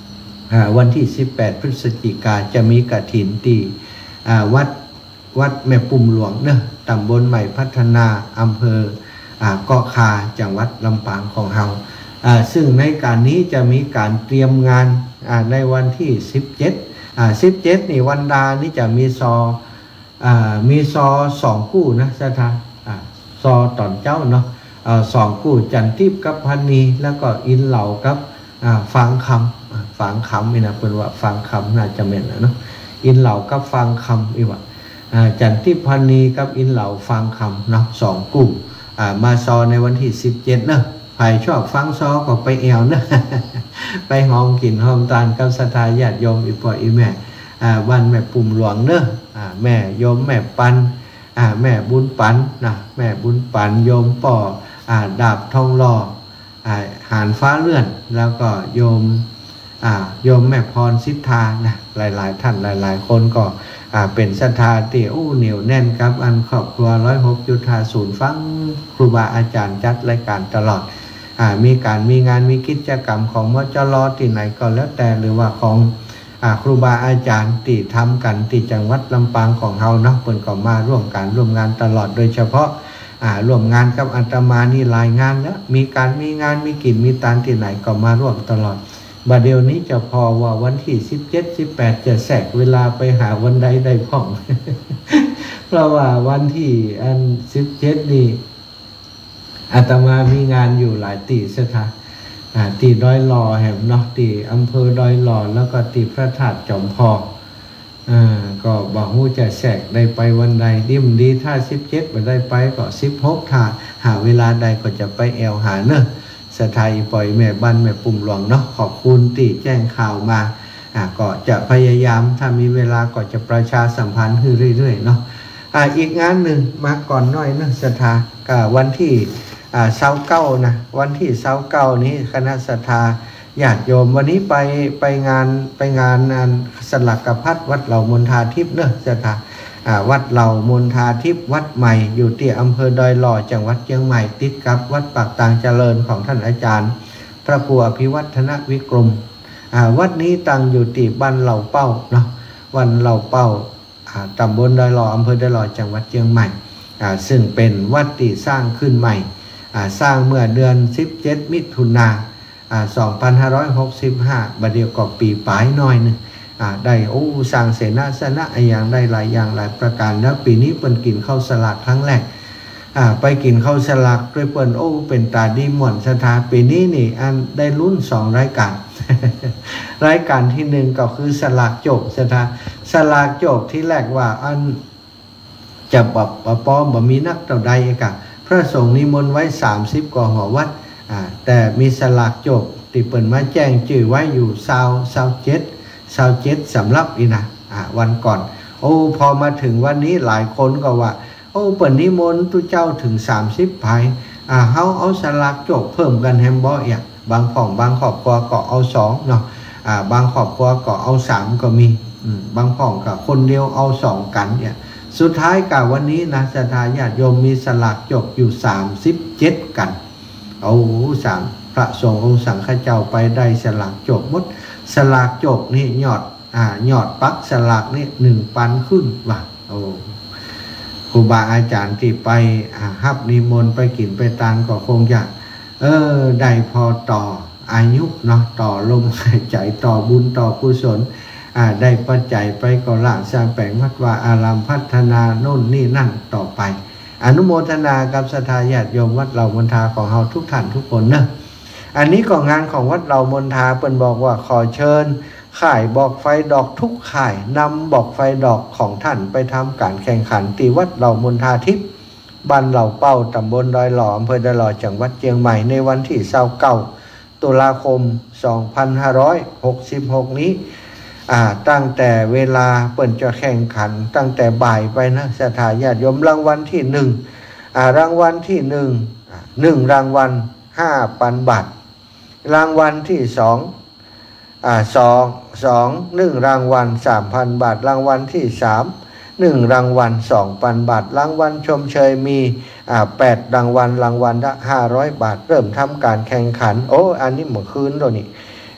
วันที่สิบแปดพฤศจิกาจะมีกฐินที่วัดวัดแม่ปุ่มหลวงเนอะตำบลใหม่พัฒนาอำเภอเกาะคาจังหวัดลำปางของเราซึ่งในการนี้จะมีการเตรียมงานในวันที่สิบเจ็ดอ่าสิบเจ็ดนี่วันดานี่จะมีซออ่ามีซอสองคู่นะสถานอ่าซอตอนเจ้าเนาะอ่าสองคู่จันทิพย์กับพันนีแล้วก็อินเหล่ากับอ่าฟังคำฟังคำนี่นะเป็นว่าฟังคำน่าจะเหม็นนะเนาะอินเหล่ากับฟังคำอีกว่าอ่าจันทิพย์พันนีกับอินเหล่าฟังคำเนาะสองคู่อ่ามาซอในวันที่สิบเจ็ดเนาะใครชอบฟังซอก็ไปแอวนะไปหอมกินหอมตาลกับศรัทธาญาติโยมอีพ่ออีแม่บ้านแม่ปุ่มหลวงเนอะแม่โยมแม่ปันแม่บุญปันนะแม่บุญปันโยมป่อดาบทองหล่อหานฟ้าเลื่อนแล้วก็โยมโยมแม่พรสิทธานะหลายๆท่านหลายๆคนก็เป็นศรัทธาที่อู้เหนียวแน่นครับอันครอบครัวร้อยหกจุดห้าศูนย์ฟังครูบาอาจารย์จัดรายการตลอดมีการมีงานมีกิจกรรมของมจลที่ไหนก็แล้วแต่หรือว่าของครูบาอาจารย์ที่ทำกันที่จังหวัดลำปางของเราเนาะเปิ่นก็มาร่วมกันร่วมงานตลอดโดยเฉพาะร่วมงานกับอาตมานี่หลายงานแล้วมีการมีงานมีกิจมีตานที่ไหนก็มาร่วมตลอดบัดเดี๋ยวนี้จะพอว่าวันที่สิบเจ็ด สิบแปดจะแสกเวลาไปหาวันใดได้พ่อง เพราะว่าวันที่อันสิบเจ็ดนี่อาตมามีงานอยู่หลายตีสถานตีดอยหล่อแห่งเนาะตีอำเภอดอยหล่อแล้วก็ตีพระธาตุจอมพออ่าก็บอกว่าจะแสกได้ไปวันใดดิมดีถ้าสิบเจ็ดไปได้ไปก็สิบหกถ้าหาเวลาใดก็จะไปแอวหาเนอะสถายปล่อยแม่บ้านแม่ปุ่มหลวงเนาะขอบคุณตีแจ้งข่าวมาอ่าก็จะพยายามถ้ามีเวลาก็จะประชาสัมพันธ์ขึ้นเรื่อยๆเนาะอ่าอีกงานหนึ่งมาก่อนหน่อยนะสถาก็วันที่อ่าเสาเก้านะวันที่เสาเก้านี้คณะศรัทธาญาติโยมวันนี้ไปไปงานไปงานงานสลักกพัดวัดเหล่ามณฑาทิพย์เนอะศรัทธาอ่าวัดเหล่ามณฑาทิพย์วัดใหม่อยู่ที่อำเภอดอยหล่อจังหวัดเชียงใหม่ติดกับวัดปากตางเจริญของท่านอาจารย์พระครูอภิวัฒนวิกรมอ่าวัดนี้ตั้งอยู่ที่บ้านเหล่าเป้าเนาะวันเหล่าเป้าอ่าตำบลดอยหล่ออำเภอดอยหล่อจังหวัดเชียงใหม่อ่าซึ่งเป็นวัดที่สร้างขึ้นใหม่สร้างเมื่อเดือนสิบเจ็ดมิถุนาสองพันห้าร้อยหกสิบห้าบัดเดียวก็ปีปลายน้อยหนึ่งได้โอ้สร้างเสนาสนะอย่างได้หลายอย่างหลายประการแล้วปีนี้เปิ้นกินข้าวสลักครั้งแรกไปกินข้าวสลักด้วยเปิ้นโอ้เป็นตาดีหม่อนสถาปีนี้นี่อันได้รุ่นสองรายการ รายการที่หนึ่งก็คือสลักโจกสถาสลักโจกที่แรกว่าอันจะแบบป้อมบ่มีนักเต่าใดกะพระสงฆ์นิมนต์ไว้สามสิบกว่าหอวัดแต่มีสลากจบติเปิ่นมาแจ้งชื่อไว้อยู่ซาวซาวเจ็ดซาวเจ็ดสำรับอีนะวันก่อนโอ้พอมาถึงวันนี้หลายคนก็ว่าโอ้เปิ่นนิมนต์ตุเจ้าถึงสามสิบไผ่อ่าเฮาเอาสลากจบเพิ่มกันแฮมบ่อยากบางของบางครอบครัวก็เอาสองเนาะอ่าบางครอบครัวก็เอาสามก็มีบางของก็คนเดียวเอาสองกันเนี่ยสุดท้ายกับวันนี้นะศรัทธาญาติโยมมีสลากจบอยู่สามสิบเจ็ดกันเอาสามพระสงฆ์องค์สังฆเจ้าไปได้สลากจบหมดสลากจบนี่ยอดอ่ายอดปักสลากนี่หนึ่งปันขึ้นว่ะโอ้ครูบาอาจารย์ที่ไปอ่าฮับนิมนต์ไปกินไปตานก็คงอยากเออได้พอต่ออายุเนาะต่อลมหายใจต่อบุญต่อกุศลได้ปัจจัยไปก็ล่างสร้างแปลงวัดวาอารามพัฒนาโน่นนี่นั่นต่อไปอนุโมทนากับศรัทธาญาติโยมวัดเหล่ามณฑาของเราทุกท่านทุกคนเนอะอันนี้ก็งานของวัดเหล่ามณฑาเปิ้นบอกว่าขอเชิญข่ายบอกไฟดอกทุกข่ายนำบอกไฟดอกของท่านไปทำการแข่งขันที่วัดเหล่ามณฑาทิพย์บ้านเหล่าเป้าตำบลดอยหล่ออำเภอดอยหล่อจังหวัดเชียงใหม่ในวันที่ยี่สิบเก้าตุลาคมสองพันห้าร้อยหกสิบหกนี้ตั้งแต่เวลาเปิ่นจะแข่งขันตั้งแต่บ่ายไปนะศรัทธาญาติโยมรางวัลที่หนึ่งรางวัลที่หนึ่งหนึ่งรางวัลห้าพันบาทรางวัลที่สองสองสองหนึ่งรางวัลสามพันบาทรางวัลที่สามหนึ่งรางวัลสองพันบาทรางวัลชมเชยมีแปดรางวัลรางวัลละห้าร้อยบาทเริ่มทำการแข่งขันโอ้อันนี้เมื่อคืนตัวนี้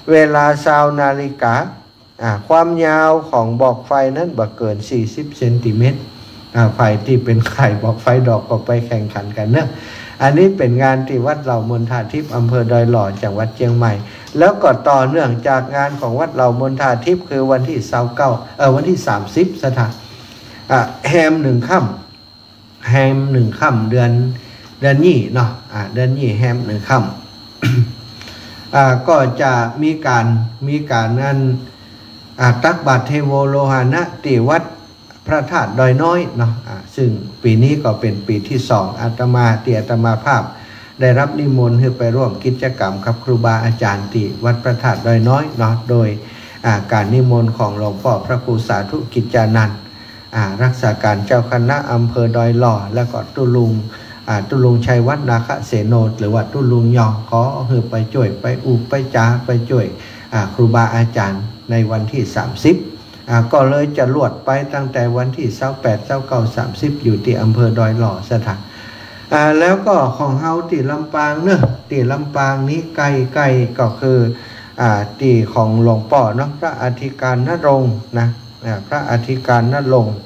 เวลาซาวนาฬิกาความยาวของบอกไฟนั้นบ่เกินสี่สิบเซนติเมตรไฟที่เป็นไข่บอกไฟดอกก็ไปแข่งขันกันเนอะอันนี้เป็นงานที่วัดเหล่ามนทาทิพย์อำเภอดอยหล่อจังหวัดเชียงใหม่แล้วก็ต่อเนื่องจากงานของวัดเหล่ามนทาทิพย์คือวันที่เสาร์เก้าเออวันที่สามสิบสถานแฮมหนึ่งค่ำแฮมหนึ่งค่ำเดือนเดือนยี่เนาะอ่าเดือนยี่แฮมหนึ่งค่ำอ่าก็จะมีการมีการนั้นอ่าตักบาตรเทโวโลหานะที่วัดพระธาตุดอยน้อยเนาะอ่าซึ่งปีนี้ก็เป็นปีที่สองอาตมาเตี่ยอาตมาภาพได้รับนิมนต์ให้ไปร่วมกิจกรรมกับครูบาอาจารย์ที่วัดพระธาตุดอยน้อยเนาะโดยอ่าการนิมนต์ของหลวงพ่อพระครูสาธุกิจจานันท์รักษาการเจ้าคณะอำเภอดอยหล่อแล้วก็ตุลุงตุลุงชัยวัฒนาคเสโนหรือว่าตุลุงยองขอเฮือไปช่วยไปอุปไปจ้าไปช่วยครูบาอาจารย์ในวันที่สามสิบก็เลยจะลวดไปตั้งแต่วันที่ยี่สิบแปด ยี่สิบเก้า สามสิบอยู่ที่อำเภอดอยหล่อสถานแล้วก็ของเฮาที่ลำปางเนอะที่ลำปางนี้ใกล้ๆก็คือที่ของหลวงพ่อเนาะพระอธิการณรงค์นะพระอธิการณรงค์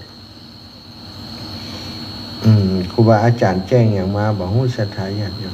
อืมครูบาอาจารย์แจ้งอย่างมาบอกหู้สถาญาติโยม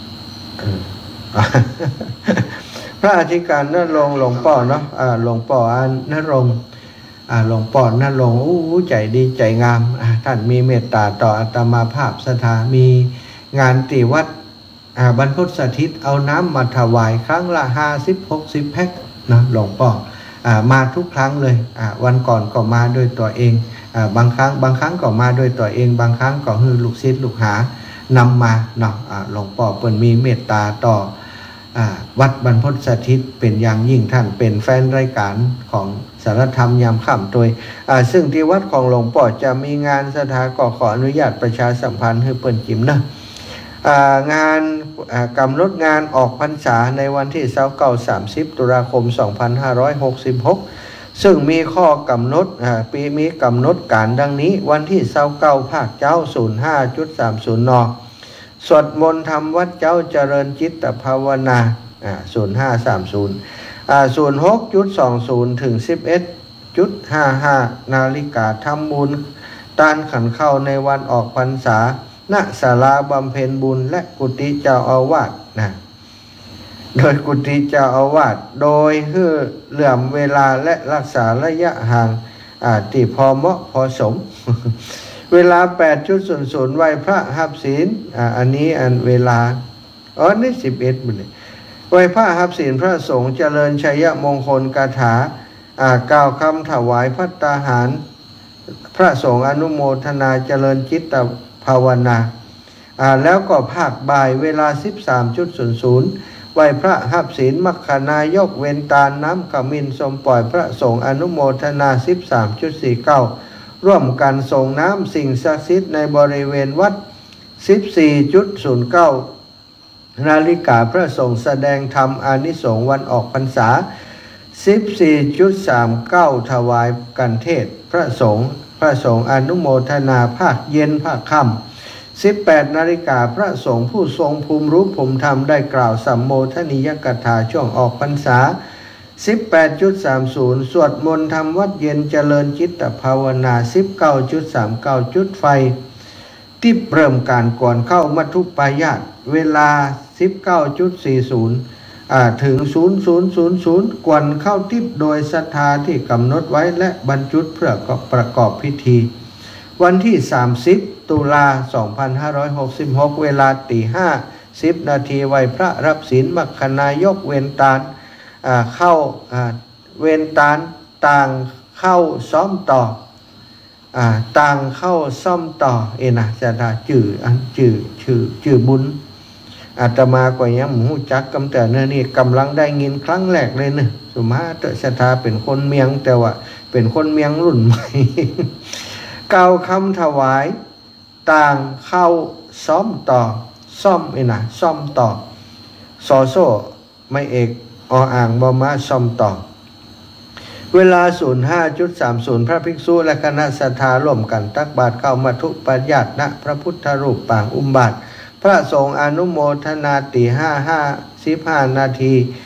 พระอธิการณรงค์หลวงพ่อเนาะอ่าหลวงพ่ออันณรงค์อ่าหลวงพ่อณรงค์อู้ใจดีใจงามอ่าท่านมีเมตตาต่ออาตมาภาพสถามีงานตีวัดอ่าบรรพตสถิตเอาน้ำมาถวายครั้งละห้าสิบหกสิบแพ็คนะหลวงพ่ออ่ามาทุกครั้งเลยอ่าวันก่อนก็มาด้วยตัวเองอ่าบางครั้งบางครั้งก็มาด้วยตัวเองบางครั้งก็คือลูกศิษย์ลูกหานำมาเนาะอ่าหลวงพ่อเปิ้นมีเมตตาต่ออ่าวัดบรรพตสถิตเป็นอย่างยิ่งท่านเป็นแฟนรายการของสารธรรมยามค่ำโดยอ่าซึ่งที่วัดของหลวงพ่อจะมีงานสถาก็ขออนุญาตประชาสัมพันธ์ให้เปิ้นจิมนะงานกำหนดงานออกพรรษาในวันที่ยี่สิบเก้า สามสิบตุลาคมสองพันห้าร้อยหกสิบหกซึ่งมีข้อกำหนดปีมีกำหนดการดังนี้วันที่ยี่สิบเก้าภาคเจ้า ศูนย์ห้าจุดสามศูนย์ นสวดมนต์ทำวัดเจ้าเจริญจิตภาวนาศูนย์ห้าสามศูนย์ศูนย์หกจุดสองศูนย์ถึงสิบเอ็ดจุดห้าห้านาฬิกาทำบุญตานขันเข้าในวันออกพรรษาณศาลาบำเพ็ญบุญและกุฏิเจ้าอาวาสนะโดยกุฏิเจ้าอาวาสโดยเพื่อเหลื่อมเวลาและรักษาระยะห่างที่พอเหมาะพอสม เวลา แปด ไหว้พระหับศีลอ่าอันนี้อันเวลาอ๋อนี่สิบเอ็ดมื้อนี้ไหว้พระหับศีลพระสงฆ์เจริญชัยมงคลคาถาอ่ากล่าวคำถวายภัตตาหารพระสงฆ์อนุโมทนาเจริญจิตภาวนาอ่าแล้วก็ภาคบ่ายเวลา สิบสามนาฬิกา ไหว้พระหับศีลมัคคณายกเวนตาลน้ำขมิ้นสมปล่อยพระสงฆ์อนุโมทนา สิบสามนาฬิกา ร่วมกันส่งน้ำสิ่งศักดิ์สิทธิ์ในบริเวณวัด สิบสี่นาฬิกา นาฬิกาพระสงฆ์แสดงธรรมอานิสงส์วันออกพรรษา สิบสี่นาฬิกาสามสิบเก้า ถวายกันเทศพระสงฆ์พระสงฆ์อนุโมทนาภาคเย็นภาคค่ำ สิบแปดนาฬิกาพระสงฆ์ผู้ทรงภูมิรู้ภูมิธรรมได้กล่าวสัมโมทนิยกถาช่วงออกพรรษา สิบแปดนาฬิกาสามสิบ สวดมนต์ทำวัดเย็นเจริญจิตภาวนา สิบเก้านาฬิกาสามสิบเก้า จุดไฟที่เริ่มการก่อนเข้ามัทุปายาตเวลา สิบเก้านาฬิกาสี่สิบ อ่าถึง ศูนย์ศูนย์ศูนย์ศูนย์ กวนเข้าทิพย์โดยศรัทธาที่กำหนดไว้และบรรจุเพื่อประกอบพิธีวันที่สามสิบตุลาสองพันห้าร้อยหกสิบหกเวลาตีห้าสิบนาทีไหว้พระรับศีลมัคคณายกเวนตาลอ่าเข้าอ่าเวนตาลต่างเข้าซ้อมต่ออ่าต่างเข้าซ่อมต่อเอนะจะได้จื่ออันจื่อชื่อจื่อบุญอาตมาก็ยังหูจักกำแต่เนื้อนี่กำลังได้ยินครั้งแรกเลยเนี่ยสุมาเตชะทาเป็นคนเมียงแต่ว่าเป็นคนเมียงรุ่นใหม่ กล่าวคำถวายต่างเข้าซ้อมต่อซ่อมเอนะซ่อมต่อซอโซ่ไม่เอกออ่างบอมาซ่อมต่อเวลา ศูนย์ห้านาฬิกาสามสิบ พระภิกษุและคณะศรัทธาร่วมกันตักบาตรเข้ามัทุปายาตณพระพุทธรูปปางอุมบาทพระสงฆ์อนุโมทนาตีห้าห้าสิบห้านาที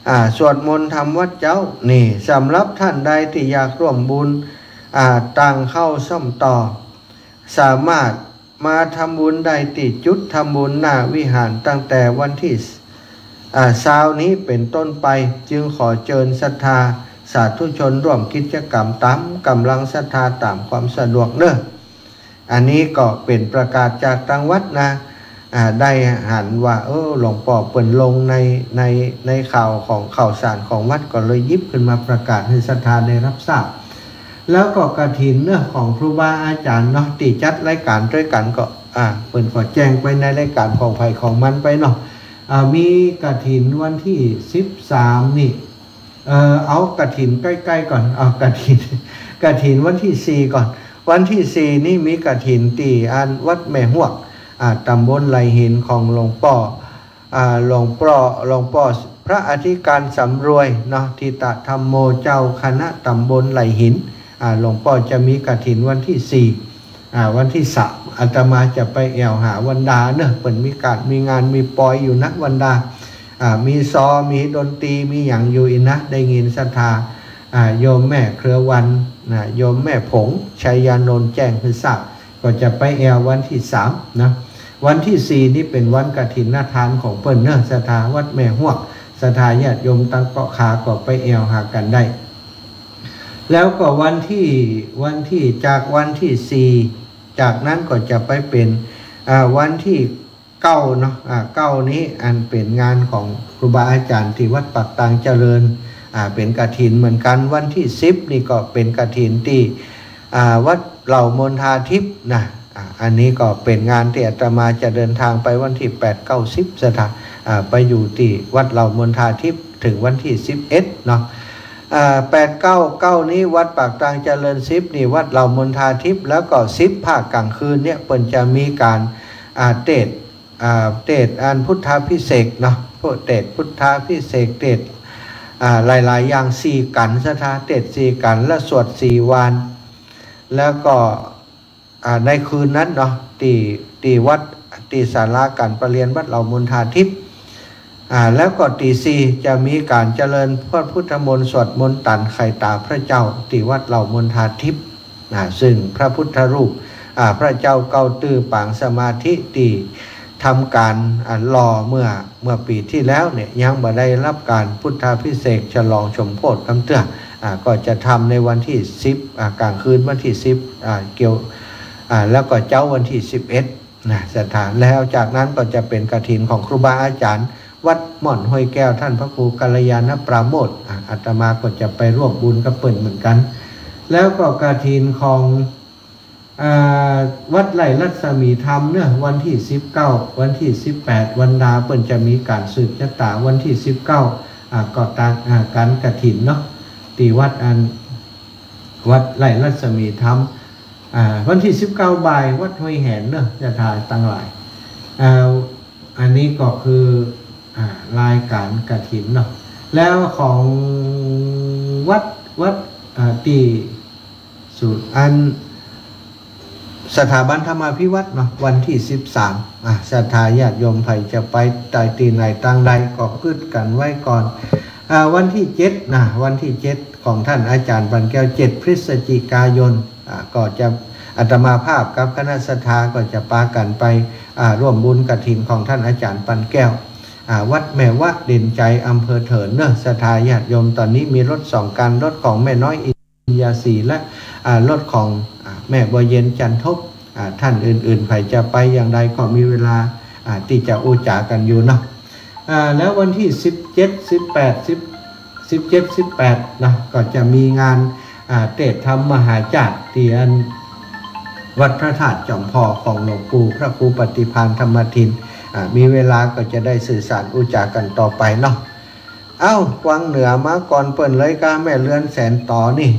อ่าสวดมนต์ทำวัดเจ้านี่สำหรับท่านใดที่อยากร่วมบุญอ่าต่างเข้าซ่อมต่อสามารถมาทำบุญได้ติจุดทำบุญหน้าวิหารตั้งแต่วันที่อ่าเช้านี้เป็นต้นไปจึงขอเชิญศรัทธาสาธุชนร่วมกิจกรรมตามกำลังศรัทธาตามความสะดวกเนอะอันนี้ก็เป็นประกาศจากทางวัดนะอ่าได้หันว่าเออหลวงพ่อเปิดลงในในในข่าวของข่าวสารของวัดก็เลยยิบขึ้นมาประกาศให้ศรัทธาได้รับทราบแล้วก็กฐินเนอะของครูบาอาจารย์เนาะที่จัดรายการด้วยกันก็อ่าเปิดก็แจ้งไปในรายการของไผ่ของมันไปเนาะอ่ามีกฐินวันที่สิบสามนี่เออเอากฐินใกล้ๆก่อนเอากฐินกฐินวันที่สี่ก่อนวันที่สี่นี่มีกฐินตีอันวัดแม่หวกอ่าตำบลไหลหินของหลวงพ่ออ่าหลวงพ่อหลวงพ่อพระอธิการสำรวยเนาะทิตธรรมโมเจ้าคณะตำบลไหลหินอ่าหลวงพ่อจะมีกฐินวันที่สี่อ่าวันที่สามอาตมาจะไปแอวหาวันดาเนอะเปิดมีการมีงานมีปอยอยู่นักวันดาอ่ามีซอมีดนตรีมีอย่างอยู่อีนะได้ยินศรัทธาอ่าโยมแม่เครือวันนะโยมแม่ผงชัยยานนท์แจ้งคือทราบก็จะไปแอววันที่สามนะวันที่สี่นี่เป็นวันกฐินนาทานของเปิ้นเนอะศรัทธาวัดแม่หวกศรัทธาญาติโยมตั้งเกาะขาก็ไปแอวหากันได้แล้วก็วันที่วันที่จากวันที่สี่จากนั้นก็จะไปเป็นอ่าวันที่เก้าเนาะอ่าเก้านี้อันเป็นงานของครูบาอาจารย์ที่วัดปักตางเจริญอ่าเป็นกฐินเหมือนกันวันที่สิบนี่ก็เป็นกฐินที่อ่าวัดเหล่ามณฑาทิพย์นะอ่าอันนี้ก็เป็นงานที่อาตมาจะเดินทางไปวันที่แปด เก้า สิบสถานอ่าไปอยู่ที่วัดเหล่ามณฑาทิพย์ถึงวันที่สิบเอ็ดเนาะอ่าแปด เก้า เก้านี้วัดปากตางเจริญสิบนี่วัดเหล่ามณฑาทิพย์แล้วก็สิบภาคกลางคืนเนี่ยเปิ้นจะมีการอ่าเทศอ่าเทศอันพุทธาภิเษกเนาะพวกเทศพุทธาภิเษกเทศอ่าหลายๆอย่างสี่กันสถาเทศสี่กันและสวดสี่วันแล้วก็อ่าในคืนนั้นเนาะที่ที่วัดที่ศาลาการประเรียนวัดเหล่ามณฑาทิพย์อ่าแล้วก็ตีสี่จะมีการเจริญพระพุทธมนต์สวดมนต์ตันไข่ตาพระเจ้าที่วัดเหล่ามณฑาทิพย์อ่าซึ่งพระพุทธรูปอ่าพระเจ้าเก้าตื้อปางสมาธิที่ทำการอ่ารอเมื่อเมื่อปีที่แล้วเนี่ยยังบ่ได้รับการพุทธาภิเษกฉลองสมโภชคำเตื้ออ่าก็จะทำในวันที่สิบอ่ากลางคืนวันที่สิบอ่าเกี่ยวอ่าแล้วก็เจ้าวันที่สิบเอ็ดนะสถานแล้วจากนั้นก็จะเป็นกฐินของครูบาอาจารย์วัดหม่อนห้วยแก้วท่านพระครูกัลยาณปราโมทย์อาตมาก็จะไปร่วมบุญกับเปิ่นเหมือนกันแล้วก็กฐินของอ่าวัดไร่รัศมีธรรมเนี่ยวันที่สิบเก้าวันที่สิบแปดวันดาเปิ่นจะมีการสืบชะตาวันที่สิบเก้าอ่าก็ตามอ่าการกฐินเนาะที่วัดอันวัดไร่รัศมีธรรมอ่าวันที่สิบเก้าบ่ายวัดห้วยแหนเนาะจะถ่ายตั้งหลายอ่าอันนี้ก็คือรายการกฐินเนาะแล้วของวัดวัดตีสุดอันสถาบันธรรมาภิวัตรเนาะวันที่สิบสามอ่ะศรัทธาญาติโยมไผจะไปใต้ตีไหนต่างใดก็คืดกันไว้ก่อนอ่าวันที่เจ็ดนะวันที่เจ็ดของท่านอาจารย์ปันแก้วเจ็ดพฤศจิกายนอ่าก็จะอาตมาภาพกับคณะศรัทธาก็จะปากันไปอ่าร่วมบุญกฐินของท่านอาจารย์ปันแก้ววัดแม่วะเด่นใจอำเภอเถินเนอะศรัทธาญาติโยมตอนนี้มีรถสองคันรถของแม่น้อยอินยาสีและรถของแม่บัวเย็นจันทบท่านอื่นๆใครจะไปอย่างไรก็มีเวลาที่จะอุจากันอยู่เนาะแล้ววันที่สิบเจ็ด สิบแปด สิบ สิบเจ็ด สิบแปดนะก็จะมีงานเทศธรรมมหาจารย์ที่อันวัดพระธาตุจอมพอของหลวงปู่พระครูปฏิภาณธรรมทินมีเวลาก็จะได้สื่อสารอุจากันต่อไปเนาะเอ้าวังเหนือมาก่อนเปิ่นเลยก้าแม่เรือนแสนต่อนี่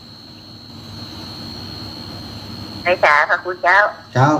ไปจ้าพระคุณเจ้าเจ้า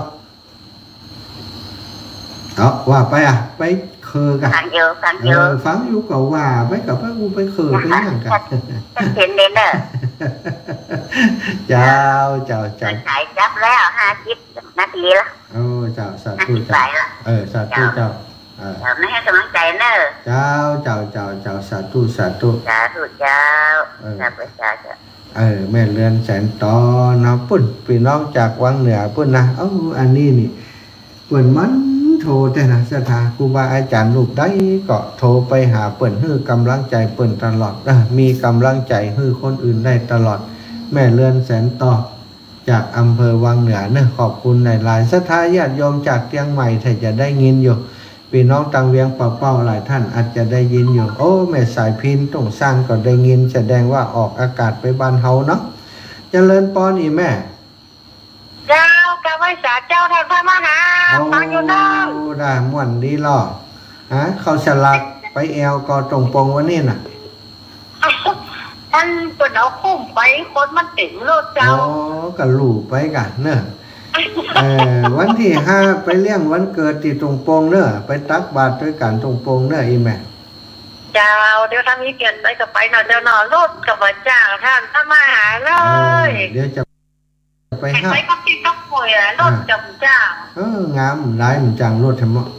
เอาว่าไปอ่ะไปเคอกันฟังอยู่ฟังอยู่ฟังอยู่ก็ว่าไปกับพระกูไปเคอไปอย่างกันเห็นเด่นเนอะเจ้าเจ้าเจ้าขายจับแล้วห้าสิบนาทีละโอ้เจ้าสาธุเจ้าเออสาธุเจ้าเออไม่ให้กำลังใจเนอะเจ้าเจ้าเจ้าเจ้าสาธุสาธุสาธุเจ้าสาธุเจ้าเออแม่เรือนแสนตอนะปุ่นพี่น้องจากวังเหนือปุ่นนะเอ้าอันนี้นี่เปิ่นมันโทรแต่นะสถาครูบาอาจารย์ลูกได้ก็โทรไปหาเปิ่นฮื้อกำลังใจเปิ่นตลอดนะมีกำลังใจฮื้อคนอื่นได้ตลอดแม่เรือนแสนตอจากอำเภอวังเหนือเนอะขอบคุณในหลายศรัทธาญาติโยมจากเชียงใหม่ถ้าจะได้ยินอยู่พี่น้องตังเวียงเป่าเป้าหลายท่านอาจจะได้ยินอยู่โอ้แม่สายพินต้องสร้างก็ได้ยินแสดงว่าออกอากาศไปบ้านเฮาเนาะเจริญปอนอีแม่เจ้ากะไว้สาเจ้าท่านพระมหาฟังอยู่เด้อได้ม่วนดีล่อฮะเขาฉลักไปแอวก็ตรงปงวันนี้น่ะท่านเปิดเอาคุ้มไปคนมันเต็มรถเจ้าอ๋อกะลู่ไปกันเนอะเออวันที่ห้าไปเลี้ยงวันเกิดที่ตรงปงเนอะไปตักบาตรด้วยกันตรงปงเนอะอีแม่เจ้าเดี๋ยวถ้ามีเปลี่ยนไปก็ไปหน่อยเจ้าหน่อรถกับมาจ้างท่านถ้ามาหาเลยเดี๋ยวจะไปห้าไปก็กินก็ป่วยรถจำจ้างเอองามร้ายมันจังรถทำมะ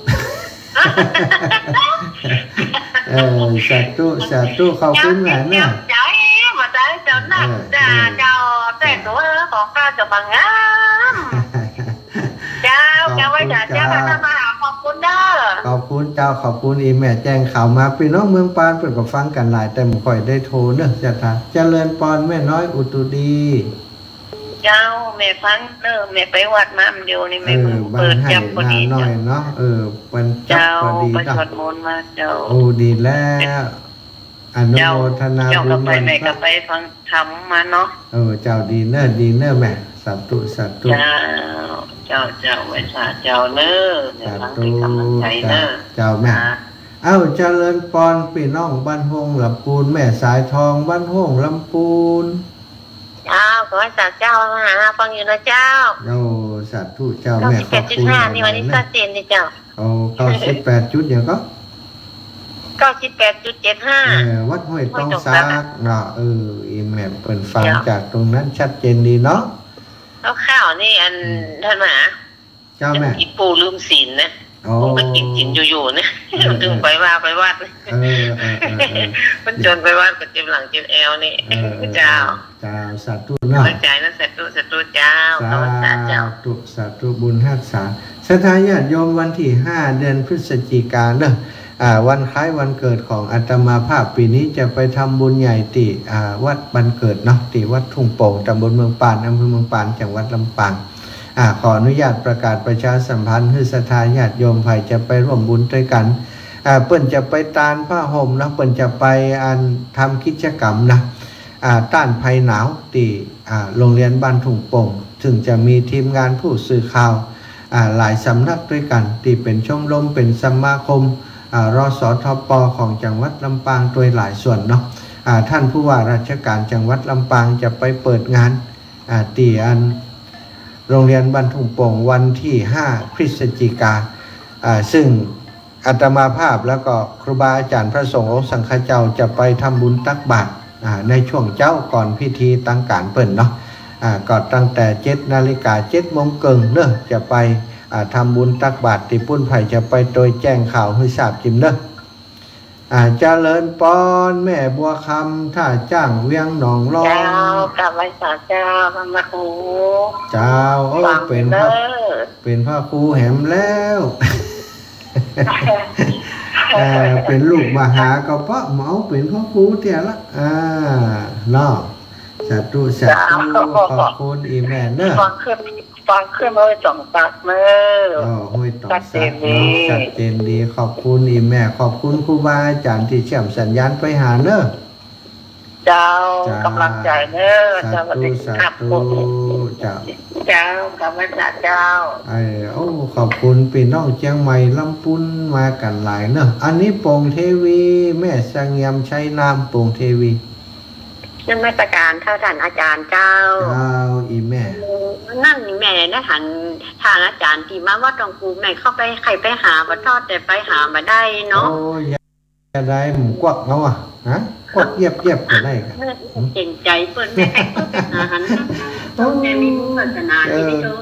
เออสาธุสาธุขอบคุณแม่เนอะใจมาใจเจ้าหน้าจ้าเจ้าแต่ตัวของข้าจะบางงามเจ้าเจ้าไว้จ่าเจ้าท่านมาหาขอบคุณเด้อขอบคุณเจ้าขอบคุณอีแม่แจ้งข่าวมาพี่น้องเมืองปานเปิดกับฟังกันหลายแต่ไม่ค่อยได้โทรเนอะจะทาเจริญปอนแม่น้อยอุตุดีเจ้าแม่ฟังเนอะแม่ไปวัดมาเดียวนี่แม่เปิดจับพอดีหน่อยเนาะเออเป็นจับพอดีไปสวดมนต์มาเจ้าโอ้ดีแล้วอนุโมทนาบุญเจ้าก็ไปแม่ก็ไปฟังธรรมมาเนาะเออเจ้าดีเนอะดีเนอะแม่สาธุสาธุเจ้าเจ้าเจ้าไว้สาเจ้าเนอะสาธุเจ้าแม่เอ้าเจริญปอนพี่น้องบ้านห้องลำปูนแม่สายทองบ้านห้องลำปูนเจ้าขอให้สาเจ้ามาหาฟังอยู่นะเจ้าโอ้สาธุเจ้าแม่ขอบคุณนี่วันนี้ชัดเจนดิเจ้าโอ้เก้าสิบแปดจุดอย่างก็เก้าสิบแปดจุดเจ็ดห้าวัดห้วยต้องซักเนาะเอออีแม่เปิดฟังจากตรงนั้นชัดเจนดีเนาะแล้วข้าวนี่อันท่านหมาเจ้าแม่อีปูลืมศีลนะมันไปกินกินอยู่ๆนะถึงไปว่าไปวัดมันจนไปวัดกับจิ้มหลังจิ้มแอลนี่เจ้าเจ้าสาธุเนาะใจนะสาธุสาธุเจ้าสาเจ้าตุสาธุบุญรักษาสถานญาติโยมวันที่ห้าเดือนพฤศจิกายนเนอะวันคล้ายวันเกิดของอาตมาภาพปีนี้จะไปทำบุญใหญ่ติวัดบันเกิดเนาะติวัดทุ่งโป่งตำบลเมืองปานอำเภอเมืองปานจังหวัดลำปางขออนุญาตประกาศประชาสัมพันธ์ให้ศรัทธาญาติโยมไผ่จะไปร่วมบุญด้วยกันเปิ้นจะไปตานผ้าห่มนะเปิ้นจะไปอันทำกิจกรรมนะต้านภัยหนาวตีโรงเรียนบ้านทุ่งโป่งซึ่งจะมีทีมงานผู้สื่อข่าวหลายสำนักด้วยกันที่เป็นชมรมเป็นสมาคมรสทป.ของจังหวัดลำปางโดยหลายส่วนเนาะท่านผู้ว่าราชการจังหวัดลำปางจะไปเปิดงานตีอันโรงเรียนบ้านทุ่งโป่งวันที่ห้าพฤศจิกาซึ่งอาตมาภาพแล้วก็ครูบาอาจารย์พระสงฆ์องค์สังฆเจ้าจะไปทำบุญตักบาตรในช่วงเจ้าก่อนพิธีตั้งการเปิ่นเนาะก็ตั้งแต่เจ็ดนาฬิกาเจ็ดโมงเกิงเนอะจะไปทำบุญตักบาตรที่ปุ้นไผ่จะไปโดยแจ้งข่าวให้ทราบจิมเนอะเจริญปอนแม่บัวคำท่าจ้างเวียงหนองรองเจ้ากลับไว้สาเจ้าพระมาครูเจ้าโอ้เป็นพระเป็นพระครูแหมแล้วเป็นลูกมหากระเพาะเมาเป็นพระครูเท่าละอ่าเนาะสาธุสาธุขอบคุณอีแม่เนอะฟังขึ้นฟังขึ้นมาไว้จ่องตักเนอะอ๋อห้วยตอกสักเนาะชัดเจนดีขอบคุณอีแม่ขอบคุณครูบาอาจารย์ที่เชื่อมสัญญาณไปหาเนอะเจ้ากำลังใจเนอะเจ้าวันนี้ขับผมเจ้าเจ้ากำลังใจเจ้าไอ้โอ้ขอบคุณพี่น้องเชียงใหม่ลำปุ้นมากันหลายเนอะอันนี้โป่งเทวีแม่สังยมใช้นามโป่งเทวีนั่นมาตรการเท่าท่านอาจารย์เจ้าเจ้าอีแม่นั่นแม่นะหันทางอาจารย์ที่มาว่าตรงกูแม่เข้าไปใครไปหาบัทอดแต่ไปหามาได้เนาะโอ้ยจะได้หมูกวักเนาะฮะกวักเยียบเยียบจะได้กันเก่งใจเปิดแม่ใครก็ไปหาหันต้องแม่มีมุขศาสนาที่ไม่รู้อา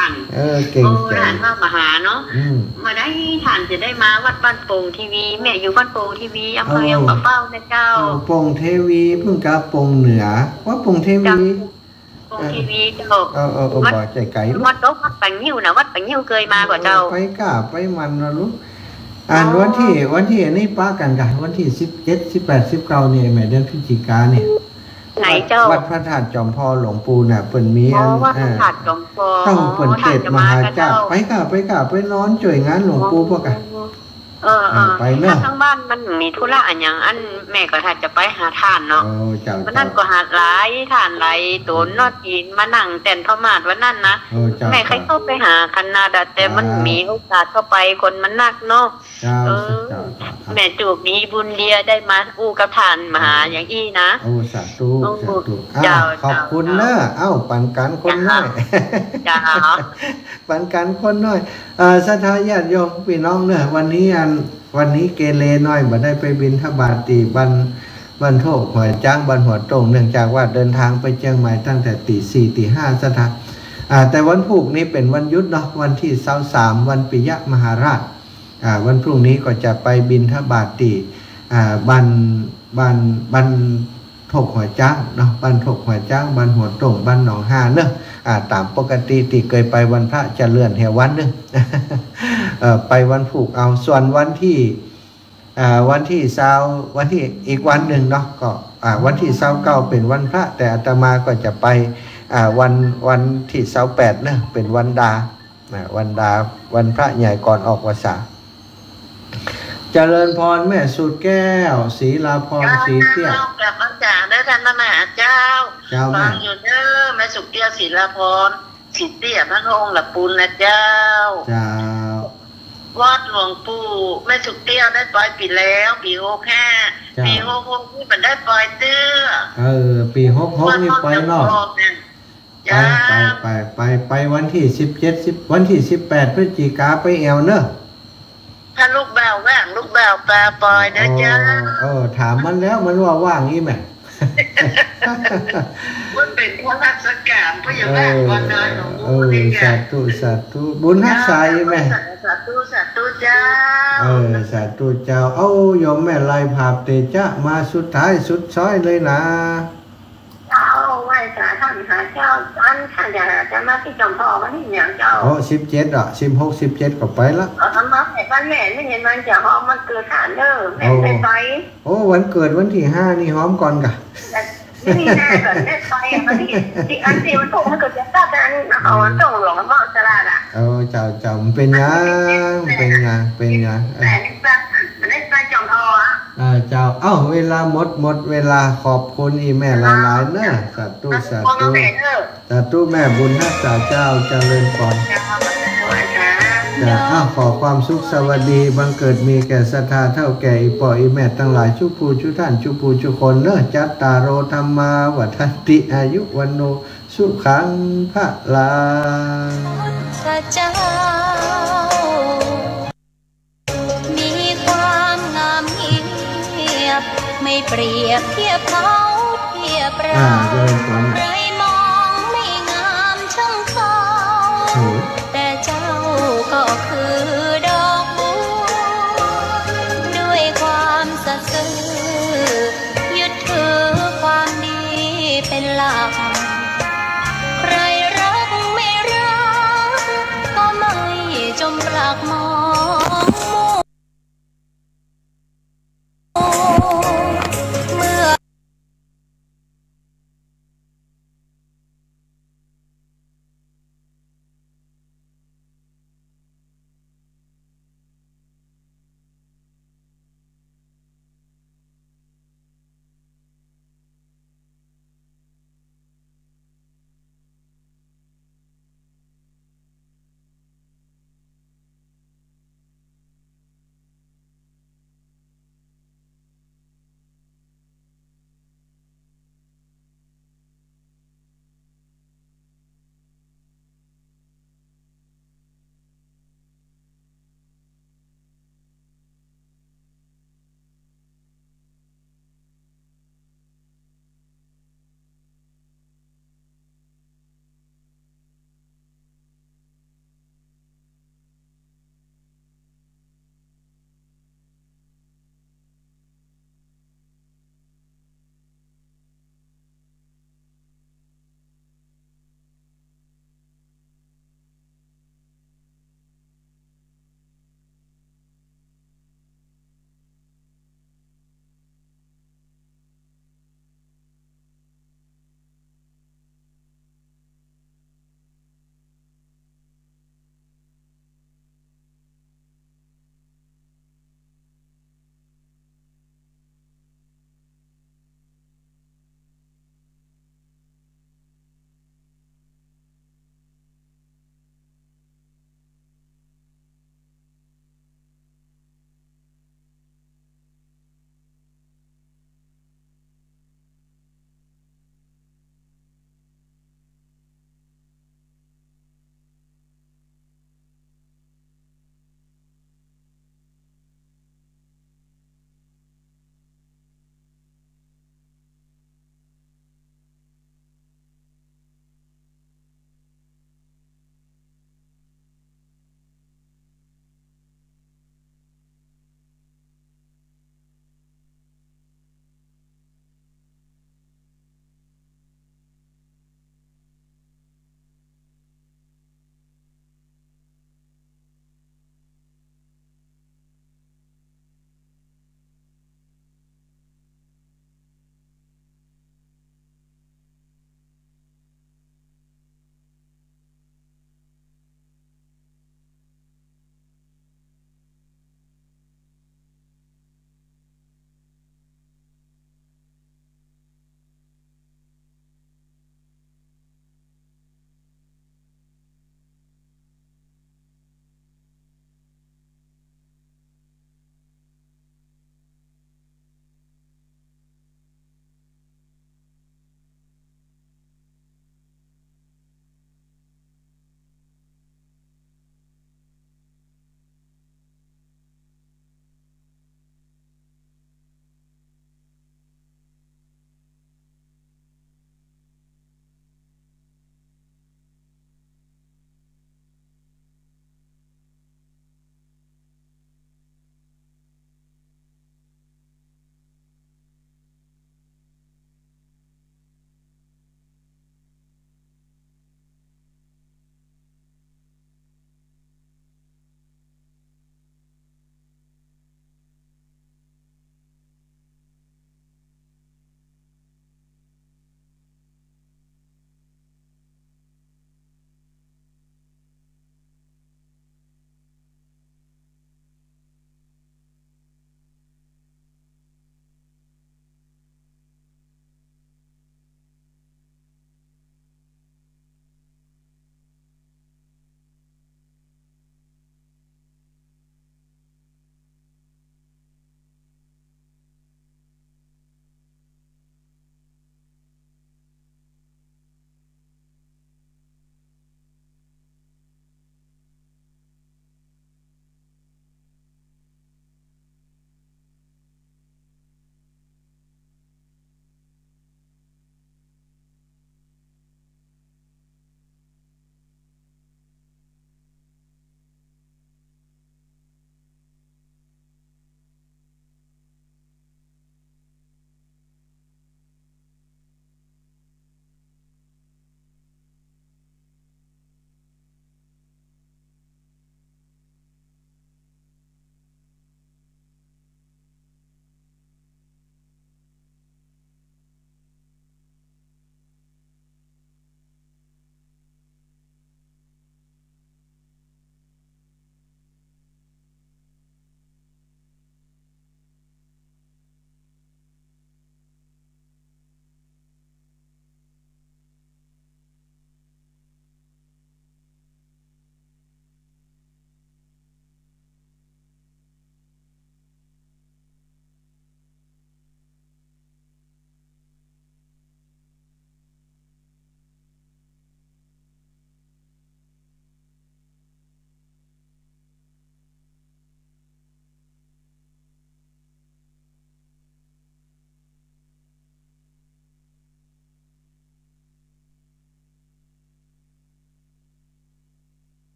ท่านเออเก่งเก่งท่านมากมหาเนาะมาได้ท่านจะได้มาวัดบ้านโป่งทีวีแม่อยู่บ้านโป่งทีวีอำเภอยังปะเป้านะเจ้าโป่งเทวีเพิ่งกาโป่งเหนือว่าโป่งเทวีโป่งทีวีเจ้าเออเออบอกใจไก่วัดโต๊ะวัดปังยิ้วนะวัดปังยิ้วเคยมาก่อนเจ้าไปกล้าไปมันนะลูกอ่านวันที่วันที่นี่ป้ากันกันวันที่สิบเจ็ดสิบแปดสิบเก้าเนี่ยแม่เดือนพฤศจิกาเนี่ยไหนเจ้าวัดพระธาตุจอมพ่อหลวงปู่น่ะเปิ่นมีอันวัดพระธาตุจอมพ่อต้องเปิ่นเทศมหาเจ้าไปกะไปกะไปนอนจ่วยงานหลวงปู่พวกกันเออเออไปเนอะทั้งบ้านมันมีธุระอันอย่างอันแม่ก็ถ้าจะไปหาทานเนาะวันนั้นก็หาหลายทานหลายตัวนอดกินมานั่งแต่นพม่าวันนั้นนะแม่ใครเข้าไปหาคันนาดาแต่มันมีโอกาสเข้าไปคนมันนักเนาะเออแม่จูบมีบุญเดียได้มาอู้กับทานมาหาอย่างอี้นะโอ้สาธุสาธุขอบคุณเนอะเอ้าปันกันคนน้อยจ้าปันกันคนน้อยเออศรัทธาญาติโยมพี่น้องเนอะวันนี้อันวันนี้เกเรน้อยบ่ได้ไปบิณฑบาตตีบันบันโทกหัวจ้างบันหัวตรงเนื่องจากว่าเดินทางไปเชียงใหม่ตั้งแต่ตีสี่ตีห้าศรัทธาอ่าแต่วันพุธนี้เป็นวันหยุดเนาะวันที่เสาร์สามวันปิยมหาราชอ่าวันพรุ่งนี้ก็จะไปบิณฑบาตตีอ่าบันบันบันถกหัวจ้างเนาะบันถกหัวจ้างบันหัวตรงบันหนองหาเนาะอ่าตามปกติที่เคยไปวันพระจะเลื่อนแถววันนึงเอ่อไปวันผูกเอาส่วนวันที่อ่าวันที่เสาร์วันที่อีกวันหนึ่งเนาะก็อ่าวันที่เสาร์เก้าเป็นวันพระแต่อาตมาก็จะไปอ่าวันวันที่เสาร์แปดเนาะเป็นวันดาวันดาวันพระใหญ่ก่อนออกพรรษาเจริญพรแม่สุดแก้วศรีลาพรศรีเตี้ยกลับมาจากได้ท่านมหาเจ้าเจ้าแม่อยู่เด้อแม่สุดแก้วศรีลาพรศรีเตี้ยพระองค์หลับปูนนะเจ้าเจ้าวัดหลวงปู่แม่สุดเตี้ยได้ปล่อยปีแล้วปีหกห้าปีหกหกนี่มันได้ปล่อยเตื้อเออปีหกหกนี่ปล่อยนอกไปไปไปไปไปวันที่สิบเจ็ดสิบวันที่สิบแปดพฤศจิกาไปแอวเนอะถ้าลูกแบวว่างลูกแบวปลาปล่อยนะจ๊ะเออถามมันแล้วมันว่าว่างนี่แม่มันเป็นพระราชการพระยาว่างวันเดินของบุญนี่ไงสาธุสาธุบุญฮักษาอีแม่สาธุสาธุเจ้าเออสาธุเจ้าเอาโยมแม่ลายภาพเตจะมาสุดท้ายสุดซ้อยเลยนะเจ้าไหว้สาท่านหาเจ้าอันท่านอยากจะมาที่จอมพ่อมาที่เหนียงเจ้าโอ้สิบเจ็ดอ่ะสิบหกสิบเจ็ดก็ไปละเอาทำมาแต่บ้านแม่ไม่เห็นมันจะหอมมันเกิดฐานเด้อแม่ไปไปโอ้วันเกิดวันที่ห้านี่หอมก่อนกะนี่หน้าก่อนได้ไปมันที่ที่อันที่มันถูกมันเกิดจากการเอามันส่งหลวงมาสลาดอ่ะเออเจ้าเจ้าเป็นยังเป็นยังเป็นยังแต่นี่ป้ามันได้ไปจอมพ่ออ่ะอ่าเจ้าเอ้าเวลาหมดหมดเวลาขอบคุณอีแม่หลายๆเนอะสาธุสาธุสาธุแม่บุญรักษาเจ้าเจริญพรจะอ้าวขอความสุขสวัสดีบังเกิดมีแก่ศรัทธาเท่าแก่อีปออีแม่ทั้งหลายชุผู้ชุท่านชุผู้ชุคนเนอะจัตตาโรธรรมาวัฏติอายุวันโนสุขังพระลาพระเจ้ามีความงามเงียบไม่เปรียบเทียบเขาเทียบเราใครมองไม่งามช่างเขาแต่เจ้าก็คือดอกบัวด้วยความสัตย์ซื่อยึดถือความดีเป็นหลัก